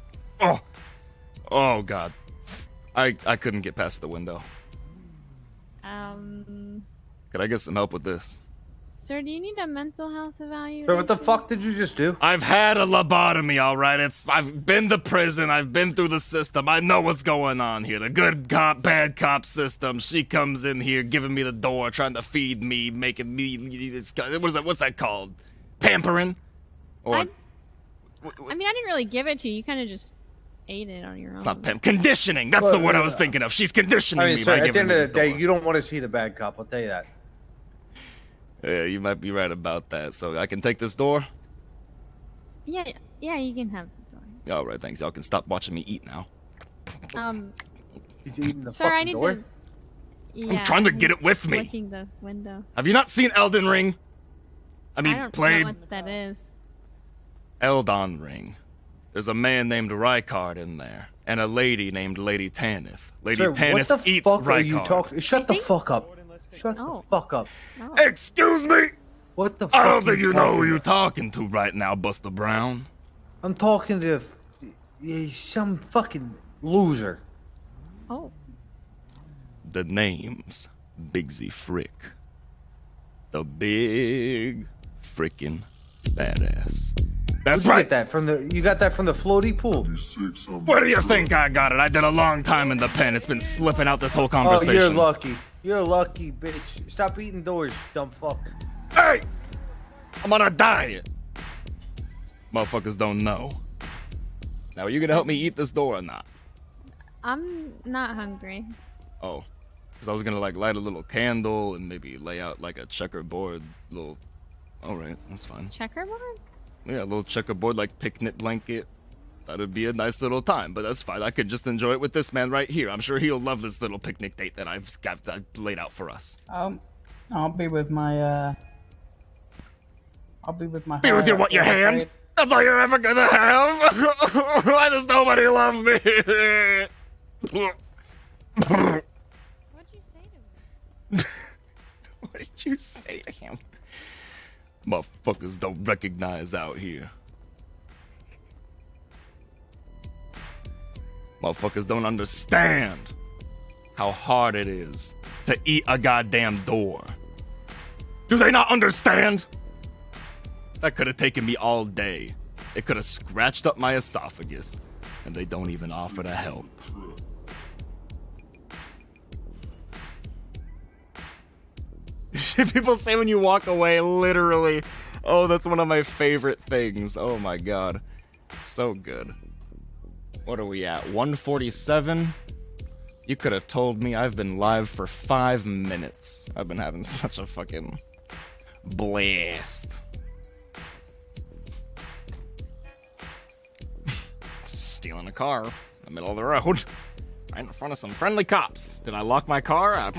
Oh, God. I couldn't get past the window. Could I get some help with this? Sir, do you need a mental health evaluation? So what the fuck did you just do? I've had a lobotomy, all right. I've been to prison. I've been through the system. I know what's going on here. The good cop, bad cop system. She comes in here, giving me the door, trying to feed me, making me. What's that called? Pampering? Or I mean, I didn't really give it to you. You kind of just ate it on your own. it's not conditioning. That's the word I was thinking of. She's conditioning me sir, by at the giving end me of this the day, door. you don't want to see the bad cop. I'll tell you that. Yeah, you might be right about that. So I can take this door? Yeah, you can have the All right, thanks. Y'all can stop watching me eat now. door. He's eating the Sir, I fucking need door. to. Yeah, trying to get it he's with me. Licking the window. Have you not seen Elden Ring? I mean, I don't played know what that is. Elden Ring. There's a man named Rykard in there, and a lady named Lady Tanith. Lady Sir, Tanith what the eats fuck Rykard. are you talking? Shut the fuck up. Shut the fuck up. Excuse me? What the fuck? I don't are think you know talking who you're about? talking to right now, Buster Brown. I'm talking to some fucking loser. Oh. The name's Bigsy Fricc. The big frickin' badass. That's Where'd you right. Get that from the? You got that from the floaty pool? Where do you think I got it? I did a long time in the pen. It's been slipping out this whole conversation. Oh, you're lucky. You're lucky, bitch. Stop eating doors, dumb fuck. Hey! I'm on a diet. Motherfuckers don't know. Now, are you gonna help me eat this door or not? I'm not hungry. Oh. Because I was gonna, like, light a little candle and maybe lay out, like, a checkerboard little... Alright, that's fine. Checkerboard? Yeah, a little checkerboard, like, picnic blanket. That'd be a nice little time, but that's fine. I could just enjoy it with this man right here. I'm sure he'll love this little picnic date that I've laid out for us. I'll be with my Be with your what? Your hand? That's all you're ever gonna have. Why does nobody love me? What'd you say to him? What did you say to him? Motherfuckers don't recognize out here. Motherfuckers don't understand how hard it is to eat a goddamn door. Do they not understand? That could have taken me all day. It could have scratched up my esophagus, and they don't even offer to help. Shit people say when you walk away, literally. Oh, that's one of my favorite things. Oh my god. So good. What are we at? 147? You could have told me I've been live for 5 minutes. I've been having such a fucking blast. Stealing a car in the middle of the road. Right in front of some friendly cops. Did I lock my car?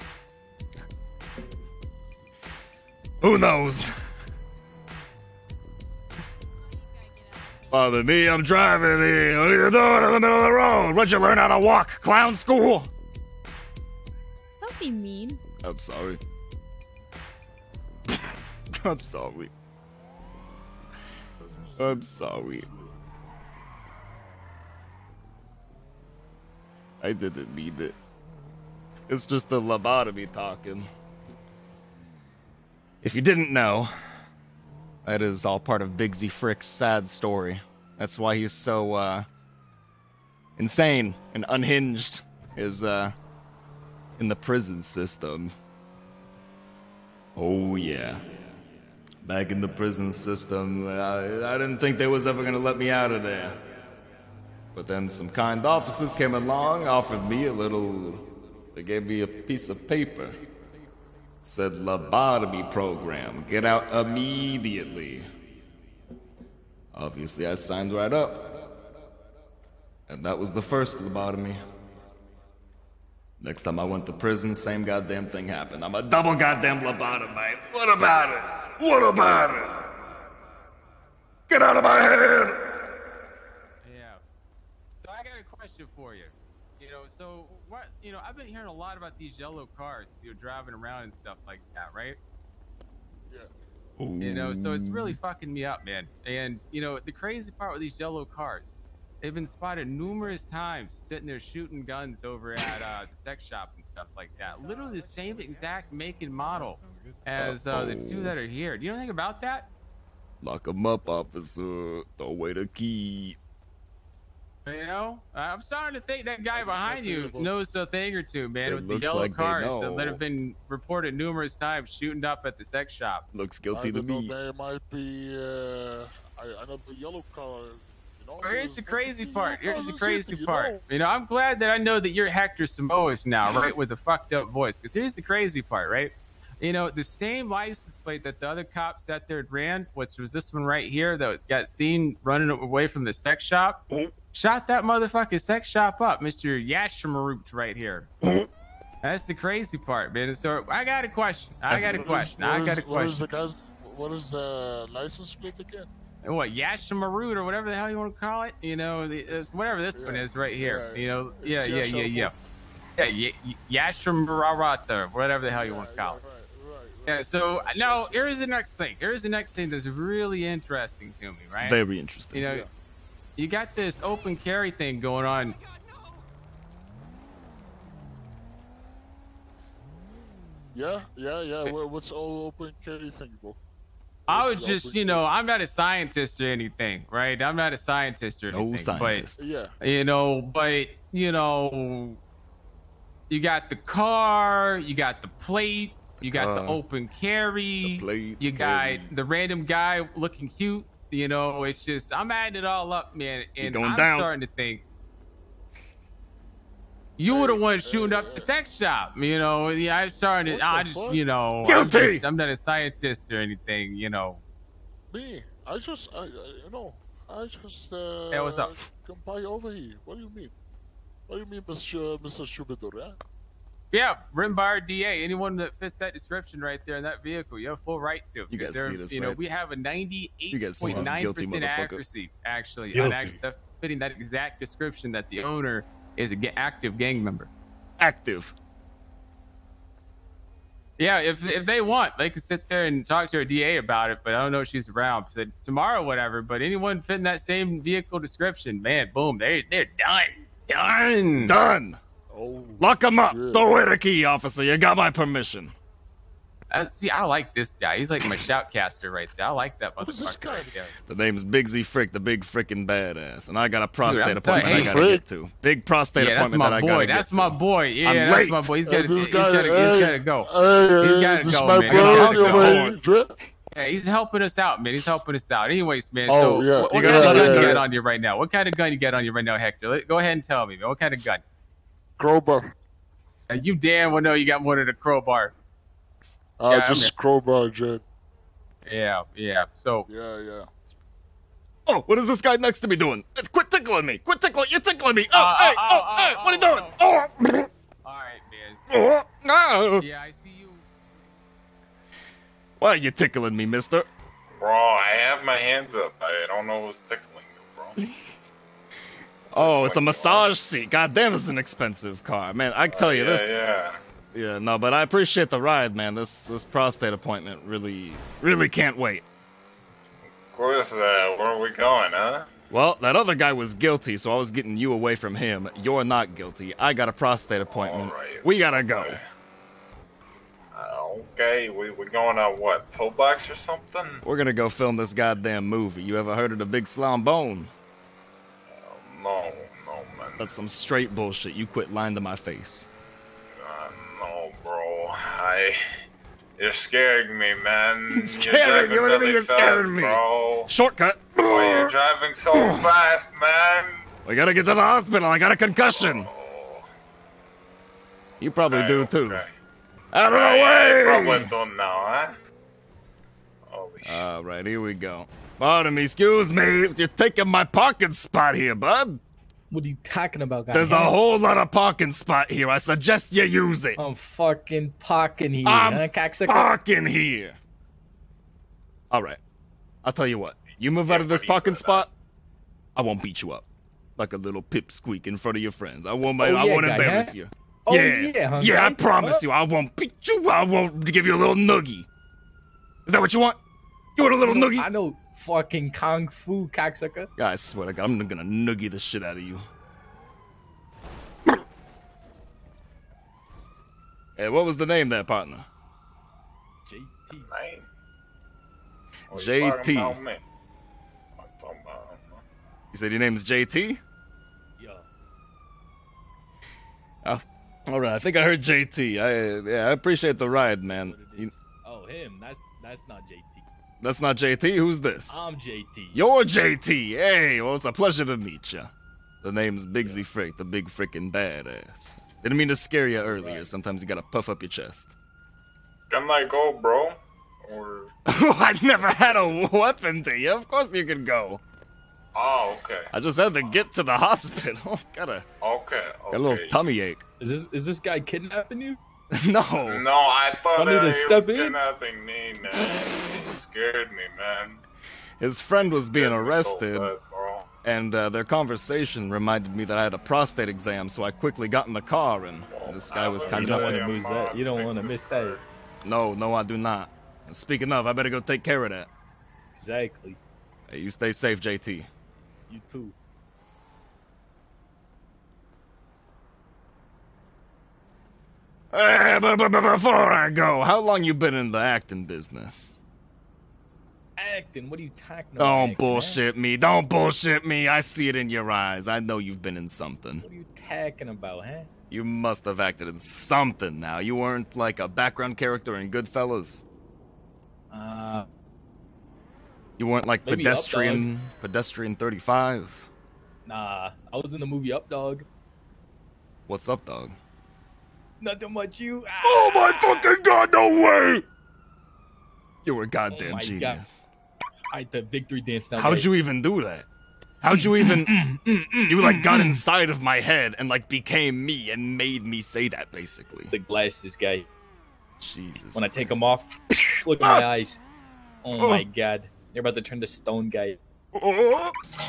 Who knows? Bother me, I'm driving here. What are you doing in the middle of the road? Where'd you learn how to walk? Clown school? Don't be mean. I'm sorry. I'm sorry. I'm sorry. I didn't mean it. It's just the lobotomy talking. If you didn't know, that is all part of Bigsy Fricc's sad story. That's why he's so, insane and unhinged, is, in the prison system. Oh, yeah. Back in the prison system, I didn't think they was ever gonna let me out of there. But then some kind officers came along, offered me a little... They gave me a piece of paper. Said lobotomy program. Get out immediately. Obviously, I signed right up. And that was the first lobotomy. Next time I went to prison, same goddamn thing happened. I'm a double goddamn lobotomite. What about it? What about it? Get out of my head! Yeah. So I got a question for you. So what? I've been hearing a lot about these yellow cars, driving around and stuff like that, right? Yeah. So it's really fucking me up, man. And the crazy part with these yellow cars, they've been spotted numerous times sitting there shooting guns over at the sex shop and stuff like that. Literally the same exact make and model as the two that are here. Do you know anything about that? Lock 'em up, officer. Throw away the key. I'm starting to think that guy behind you knows a thing or two, man, with the looks yellow like they cars know. that have been reported numerous times shooting up at the sex shop. Looks guilty to me. There might be, I know the yellow car. Well, here's the crazy part. Here's the crazy part. I'm glad that I know that you're Hector Samoas now, right, with a fucked up voice. Because here's the crazy part, right? The same license plate that the other cop sat there and ran, which was this one right here that got seen running away from the sex shop, shot that motherfucking sex shop up, Mr. Yashamarut right here. That's the crazy part, man. So I got a question. What is the license plate again? What, Yashamarut or whatever the hell you want to call it? It's whatever this one is right here. Yeah. Yashamarata, whatever the hell you want to call it. Yeah, so now here's the next thing. Here's the next thing that's really interesting to me, right? Very interesting. You got this open carry thing going on. Yeah. What's all open carry thing, bro? I was just, I'm not a scientist or anything, right? I'm not a scientist or anything. No scientist. But, you got the car, you got the plate, you got the open carry, you got the random guy looking cute. It's just, I'm adding it all up, man. And I'm starting to think you were the one shooting up the sex shop. I'm starting to, Guilty! I'm not a scientist or anything, Me, I I just Hey, what's up? come by over here. What do you mean? What do you mean, Mr. Troubadour? Yeah? Yeah, written by our DA. Anyone that fits that description right there in that vehicle, you have full right to. You guys Because see this, you know, right? we have a You guys see this guilty 98.9% motherfucker? accuracy, actually, Guilty. on fitting that exact description that the owner is an active gang member. Active. Yeah, if they want, they can sit there and talk to her DA about it, but I don't know if she's around. So tomorrow, whatever. But anyone fitting that same vehicle description, man, boom, they're done. Done. Oh, Lock him up. Throw away the key, officer. You got my permission. See, I like this guy. He's like my shoutcaster right there. I like that motherfucker right there. The name's Bigsy Fricc, the big frickin' badass, and I got a prostate I'm appointment telling I you. gotta get to. Big prostate Yeah, that's appointment that I my gotta boy. get That's to. my boy. Yeah, I'm that's late. my boy. He's Hey, gotta this guy- go. Hey, He's gotta this go, my man. brother, Yeah, he's helping us out, man. He's helping us out. Anyways, man. Oh, So, yeah. what You kind of gotta- gun you yeah. got on you right now? What kind of gun you got on you right now, Hector? Go ahead and tell me, man. What kind of gun? Crowbar. You damn well know you got more than a crowbar. Just crowbar, Jed. Yeah. So. Yeah. Oh, what is this guy next to me doing? Quit tickling me! Quit tickling! You're tickling me! Oh, hey! What are you doing? Oh! All right, man. Oh, no! Yeah, I see you. Why are you tickling me, mister? Bro, I have my hands up. I don't know who's tickling you, bro. Oh, it's a massage seat. God damn, this is an expensive car. Man, I tell you, Yeah, no, but I appreciate the ride, man. This prostate appointment really can't wait. Of course, where are we going, huh? Well, that other guy was guilty, so I was getting you away from him. You're not guilty. I got a prostate appointment. We gotta go. Okay, we going on what, pillbox or something? We're gonna go film this goddamn movie. You ever heard of the Big Slam Bone? No, man. That's some straight bullshit. You quit lying to my face. No, bro. You're scaring me, man. Scaring you? What do you mean you're scaring me? Bro. Shortcut. Why you're driving so fast, man? We gotta get to the hospital. I got a concussion. You probably do too. Out of the way! Probably don't now, huh? All right, here we go. Pardon me, excuse me. You're taking my parking spot here, bud. What are you talking about, guys? There's a whole lot of parking spot here. I suggest you use it. I'm fucking parking here, I'm huh, cocksucker? parking here. All right. I'll tell you what. You move out of this parking spot, I won't beat you up. Like a little pipsqueak in front of your friends. I won't, I won't guy, embarrass huh? you. Oh, yeah, yeah, I promise you. I won't beat you. I won't give you a little noogie. Is that what you want? You want a little noogie? I know fucking kung fu, cocksucker. Yeah, I swear to God, I'm gonna noogie the shit out of you. Hey, what was the name there, partner? Name? JT. You said your name's JT? Yeah. Oh, all right. I think I heard JT. I appreciate the ride, man. Oh, him. That's not JT. That's not JT. Who's this? I'm JT. You're JT. Hey, well, it's a pleasure to meet you. The name's Bigsy Fricc, the big frickin' badass. Didn't mean to scare you earlier. Sometimes you gotta puff up your chest. Can I go, bro? Or... I never had a weapon to you. Of course you can go. Oh, okay. I just had to get to the hospital. Got a little tummy ache. Is this guy kidnapping you? No. No, I thought I need to he was step in? kidnapping me, man. He scared me, man. His friend was being scared me so arrested, bad, bro. and their conversation reminded me that I had a prostate exam, so I quickly got in the car, and this guy was kind You of... don't want to miss that. You don't want to miss that. No, I do not. And speaking of, I better go take care of that. Exactly. Hey, you stay safe, JT. You too. But before I go, how long you been in the acting business? Acting? What are you talking about? Don't bullshit me. Don't bullshit me. I see it in your eyes. I know you've been in something. What are you talking about, huh? You must have acted in something now. You weren't like a background character in Goodfellas. You weren't like maybe pedestrian 35. Nah, I was in the movie Up Dog. What's up, dog? Nothing much. You. Oh my fucking God! No way! You were a goddamn my genius. God. I did victory dance now. How'd you even do that? How'd you even... You, like, got inside of my head and, like, became me and made me say that, basically. It's the glasses guy. Jesus. When I take them off, look at my eyes. Oh my god. You're about to turn to stone guy. Oh,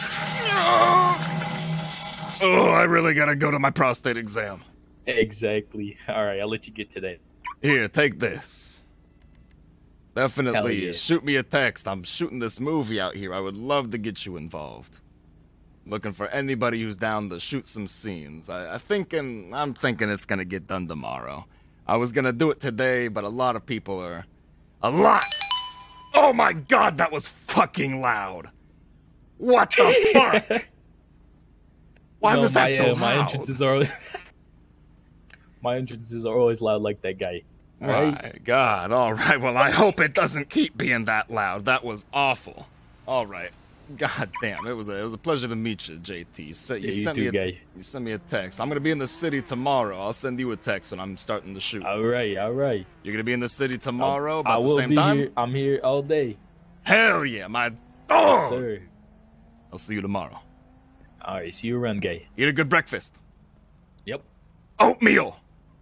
I really gotta go to my prostate exam. Exactly. Alright, I'll let you get to that. Here, take this. Hell Definitely yeah. shoot me a text. I'm shooting this movie out here. I would love to get you involved. Looking for anybody who's down to shoot some scenes. I'm thinking it's gonna get done tomorrow. I was gonna do it today, but a lot of people are... A lot! Oh my god, that was fucking loud! What the fuck? Why was that so loud? My entrances are always... my entrances are always loud like that guy. My god, alright, well I hope it doesn't keep being that loud. That was awful. Alright. God damn, it was a pleasure to meet you, JT. You sent me a text. I'm gonna be in the city tomorrow. I'll send you a text when I'm starting to shoot. Alright. You're gonna be in the city tomorrow I about the will same be time? here. I'm here all day. Hell yeah, my Yes, dog! sir. I'll see you tomorrow. Alright, see you around, guy. Eat a good breakfast. Yep. Oatmeal!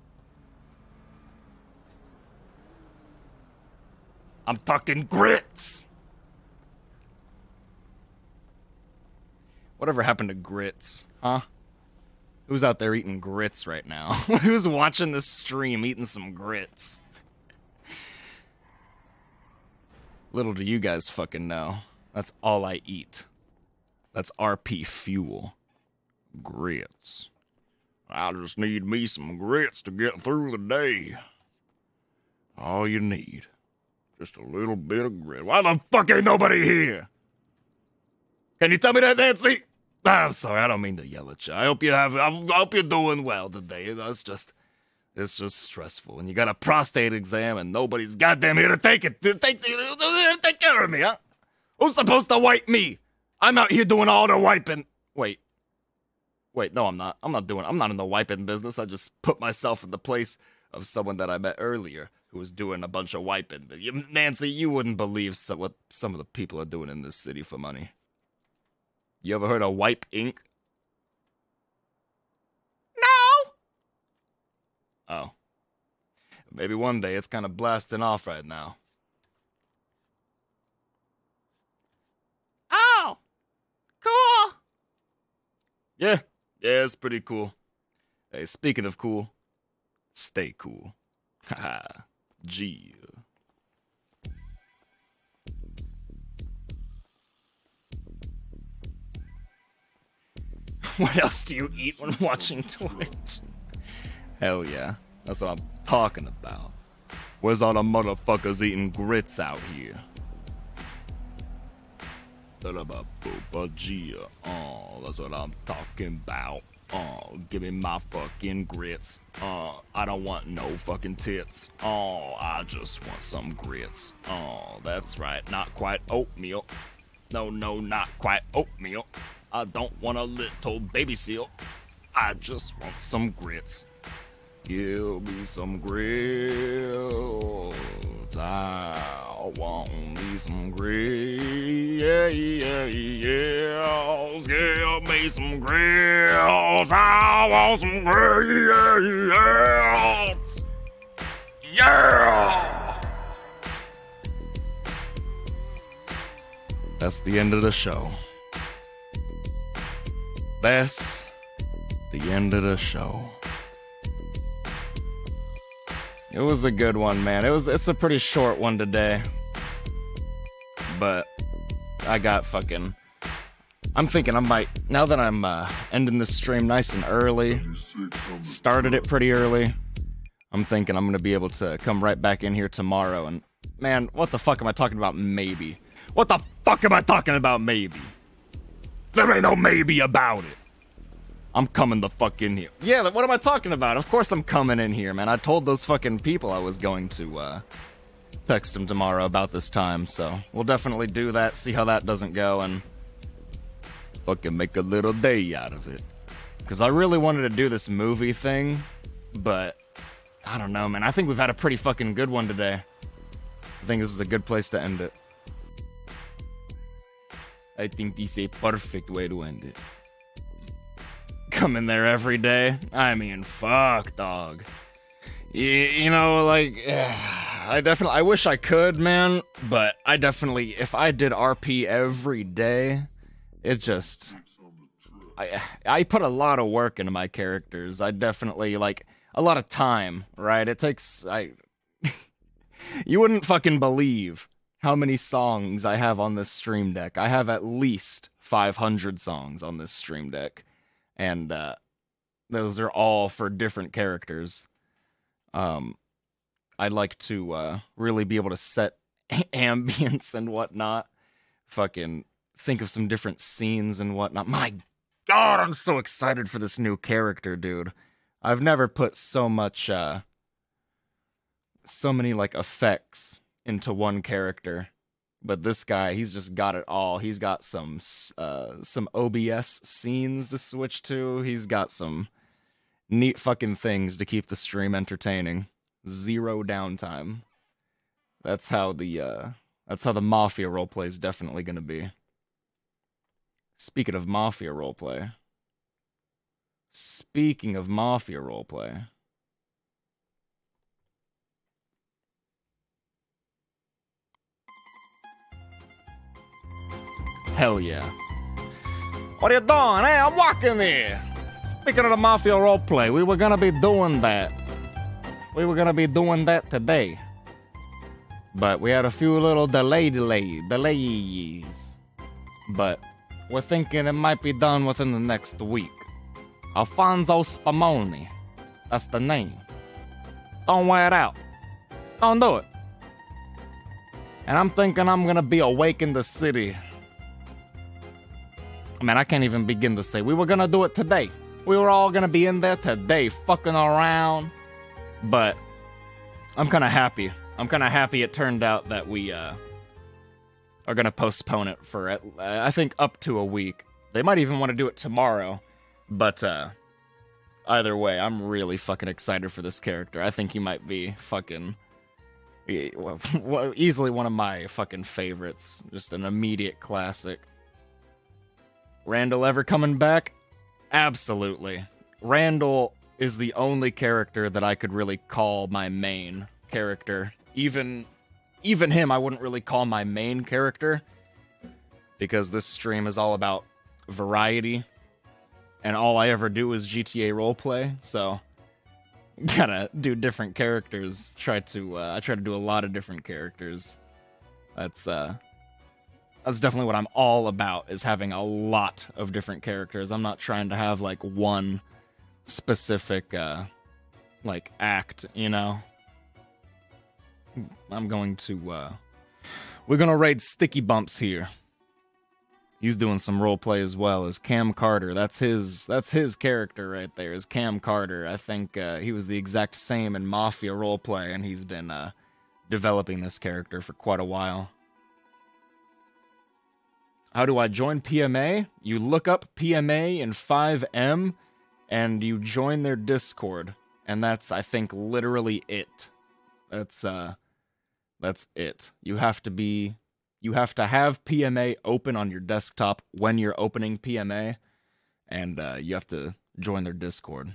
I'm talking grits! Whatever happened to grits, huh? Who's out there eating grits right now? Who's watching this stream eating some grits? Little do you guys fucking know. That's all I eat. That's RP fuel. Grits. I just need me some grits to get through the day. All you need. Just a little bit of grit. Why the fuck ain't nobody here? Can you tell me that, Nancy? I'm sorry, I don't mean to yell at you. I hope you're doing well today. It's just stressful. And you got a prostate exam and nobody's goddamn here to take care of me, huh? Who's supposed to wipe me? I'm out here doing all the wiping. Wait, no, I'm not. I'm not in the wiping business. I just put myself in the place of someone that I met earlier who was doing a bunch of wiping. Nancy, you wouldn't believe what some of the people are doing in this city for money. You ever heard of Wipe Inc? No. Oh. Maybe one day. It's kind of blasting off right now. Oh. Cool. Yeah, it's pretty cool. Hey, speaking of cool, stay cool. Haha. G. What else do you eat when watching Twitch? Hell yeah. That's what I'm talking about. Where's all the motherfuckers eating grits out here? Oh, that's what I'm talking about. Oh, give me my fucking grits. I don't want no fucking tits. Oh, I just want some grits. Oh, that's right. Not quite oatmeal. No, not quite oatmeal. I don't want a little baby seal. I just want some grits. Give me some grits. I want me some grits. Give me some grits. I want some grits. Yeah. That's the end of the show. That's the end of the show. It was a good one, man. It's a pretty short one today. But I got fucking... I'm thinking I might, now that I'm ending this stream nice and early, started it pretty early, I'm thinking I'm going to be able to come right back in here tomorrow and, man, what the fuck am I talking about maybe? What the fuck am I talking about maybe? There ain't no maybe about it. I'm coming the fuck in here. Yeah, what am I talking about? Of course I'm coming in here, man. I told those fucking people I was going to text them tomorrow about this time, so we'll definitely do that, see how that doesn't go, and fucking make a little day out of it. Because I really wanted to do this movie thing, but I don't know, man. I think we've had a pretty fucking good one today. I think this is a good place to end it. I think this is a perfect way to end it. Come in there every day? I mean, fuck, dog. You know, like, I wish I could, man, but I definitely, if I did RP every day, it just, I put a lot of work into my characters. I definitely, like, a lot of time, right? It takes, you wouldn't fucking believe how many songs I have on this stream deck. I have at least 500 songs on this stream deck, and those are all for different characters. I'd like to really be able to set ambience and whatnot. Fucking think of some different scenes and whatnot. My God, I'm so excited for this new character, dude. I've never put so much, so many, like, effects into one character. But this guy, he's just got it all. He's got some OBS scenes to switch to. He's got some neat fucking things to keep the stream entertaining. 0 downtime. That's how the Mafia roleplay is definitely gonna be. Speaking of Mafia roleplay. Hell yeah. What are you doing? Hey, I'm walking there. Speaking of the Mafia roleplay, we were gonna be doing that. We were gonna be doing that today. But we had a few little delays. But we're thinking it might be done within the next week. Alfonso Spumoni. That's the name. Don't wear it out. Don't do it. And I'm thinking I'm gonna be awake in the city. Man, I can't even begin to say. We were gonna do it today. We were all gonna be in there today, fucking around. But I'm kind of happy. I'm kind of happy it turned out that we are gonna postpone it for I think up to a week. They might even want to do it tomorrow. But either way, I'm really fucking excited for this character. I think he might be fucking easily one of my fucking favorites. Just an immediate classic. Randall ever coming back? Absolutely. Randall is the only character that I could really call my main character. Even him I wouldn't really call my main character, because this stream is all about variety, and all I ever do is GTA roleplay, so gotta do different characters. I try to do a lot of different characters. That's definitely what I'm all about, is having a lot of different characters. I'm not trying to have like one specific like act, you know. I'm going to we're gonna raid Sticky Bumps here. He's doing some roleplay as well as Cam Carter. That's his character right there, is Cam Carter. I think he was the exact same in Mafia roleplay, and he's been developing this character for quite a while. How do I join PMA? You look up PMA in 5M, and you join their Discord, and that's, I think, literally it. That's it. You have to have PMA open on your desktop when you're opening PMA, and you have to join their Discord.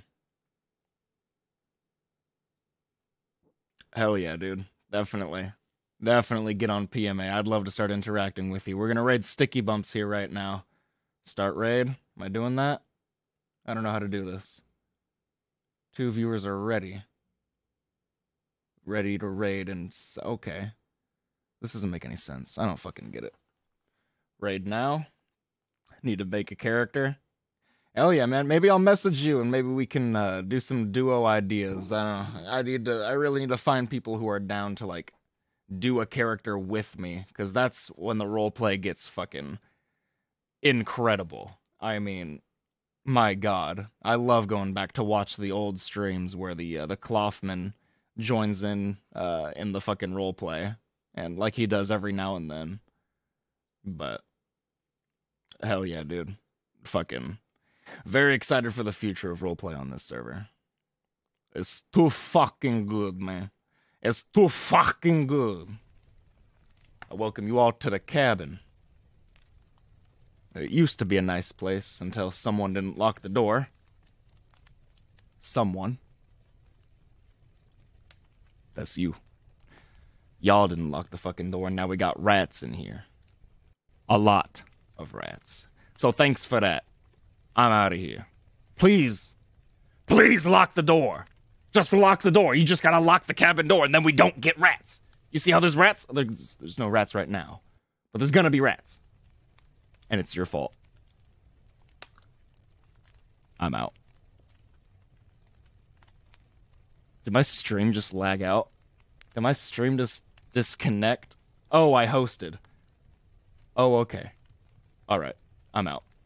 Hell yeah, dude. Definitely get on PMA. I'd love to start interacting with you. We're gonna raid Sticky Bumps here right now. Start raid. Am I doing that? I don't know how to do this. 2 viewers are ready. Ready to raid, and okay. This doesn't make any sense. I don't fucking get it. Raid now. Need to make a character. Hell yeah, man. Maybe I'll message you and maybe we can do some duo ideas. I don't know. I really need to find people who are down to like do a character with me, because that's when the roleplay gets fucking incredible. I mean, my God. I love going back to watch the old streams where the Clothman joins in the fucking roleplay, and like he does every now and then. But hell yeah, dude. Fucking very excited for the future of roleplay on this server. It's too fucking good, man. It's too fucking good. I welcome you all to the cabin. It used to be a nice place until someone didn't lock the door. Someone. That's you. Y'all didn't lock the fucking door, and now we got rats in here. A lot of rats. So thanks for that. I'm out of here. Please. Please lock the door. Just lock the door. You just gotta lock the cabin door, and then we don't get rats. You see how there's rats? There's no rats right now. But there's gonna be rats. And it's your fault. I'm out. Did my stream just lag out? Did my stream just disconnect? Oh, I hosted. Oh, okay. Alright. I'm out.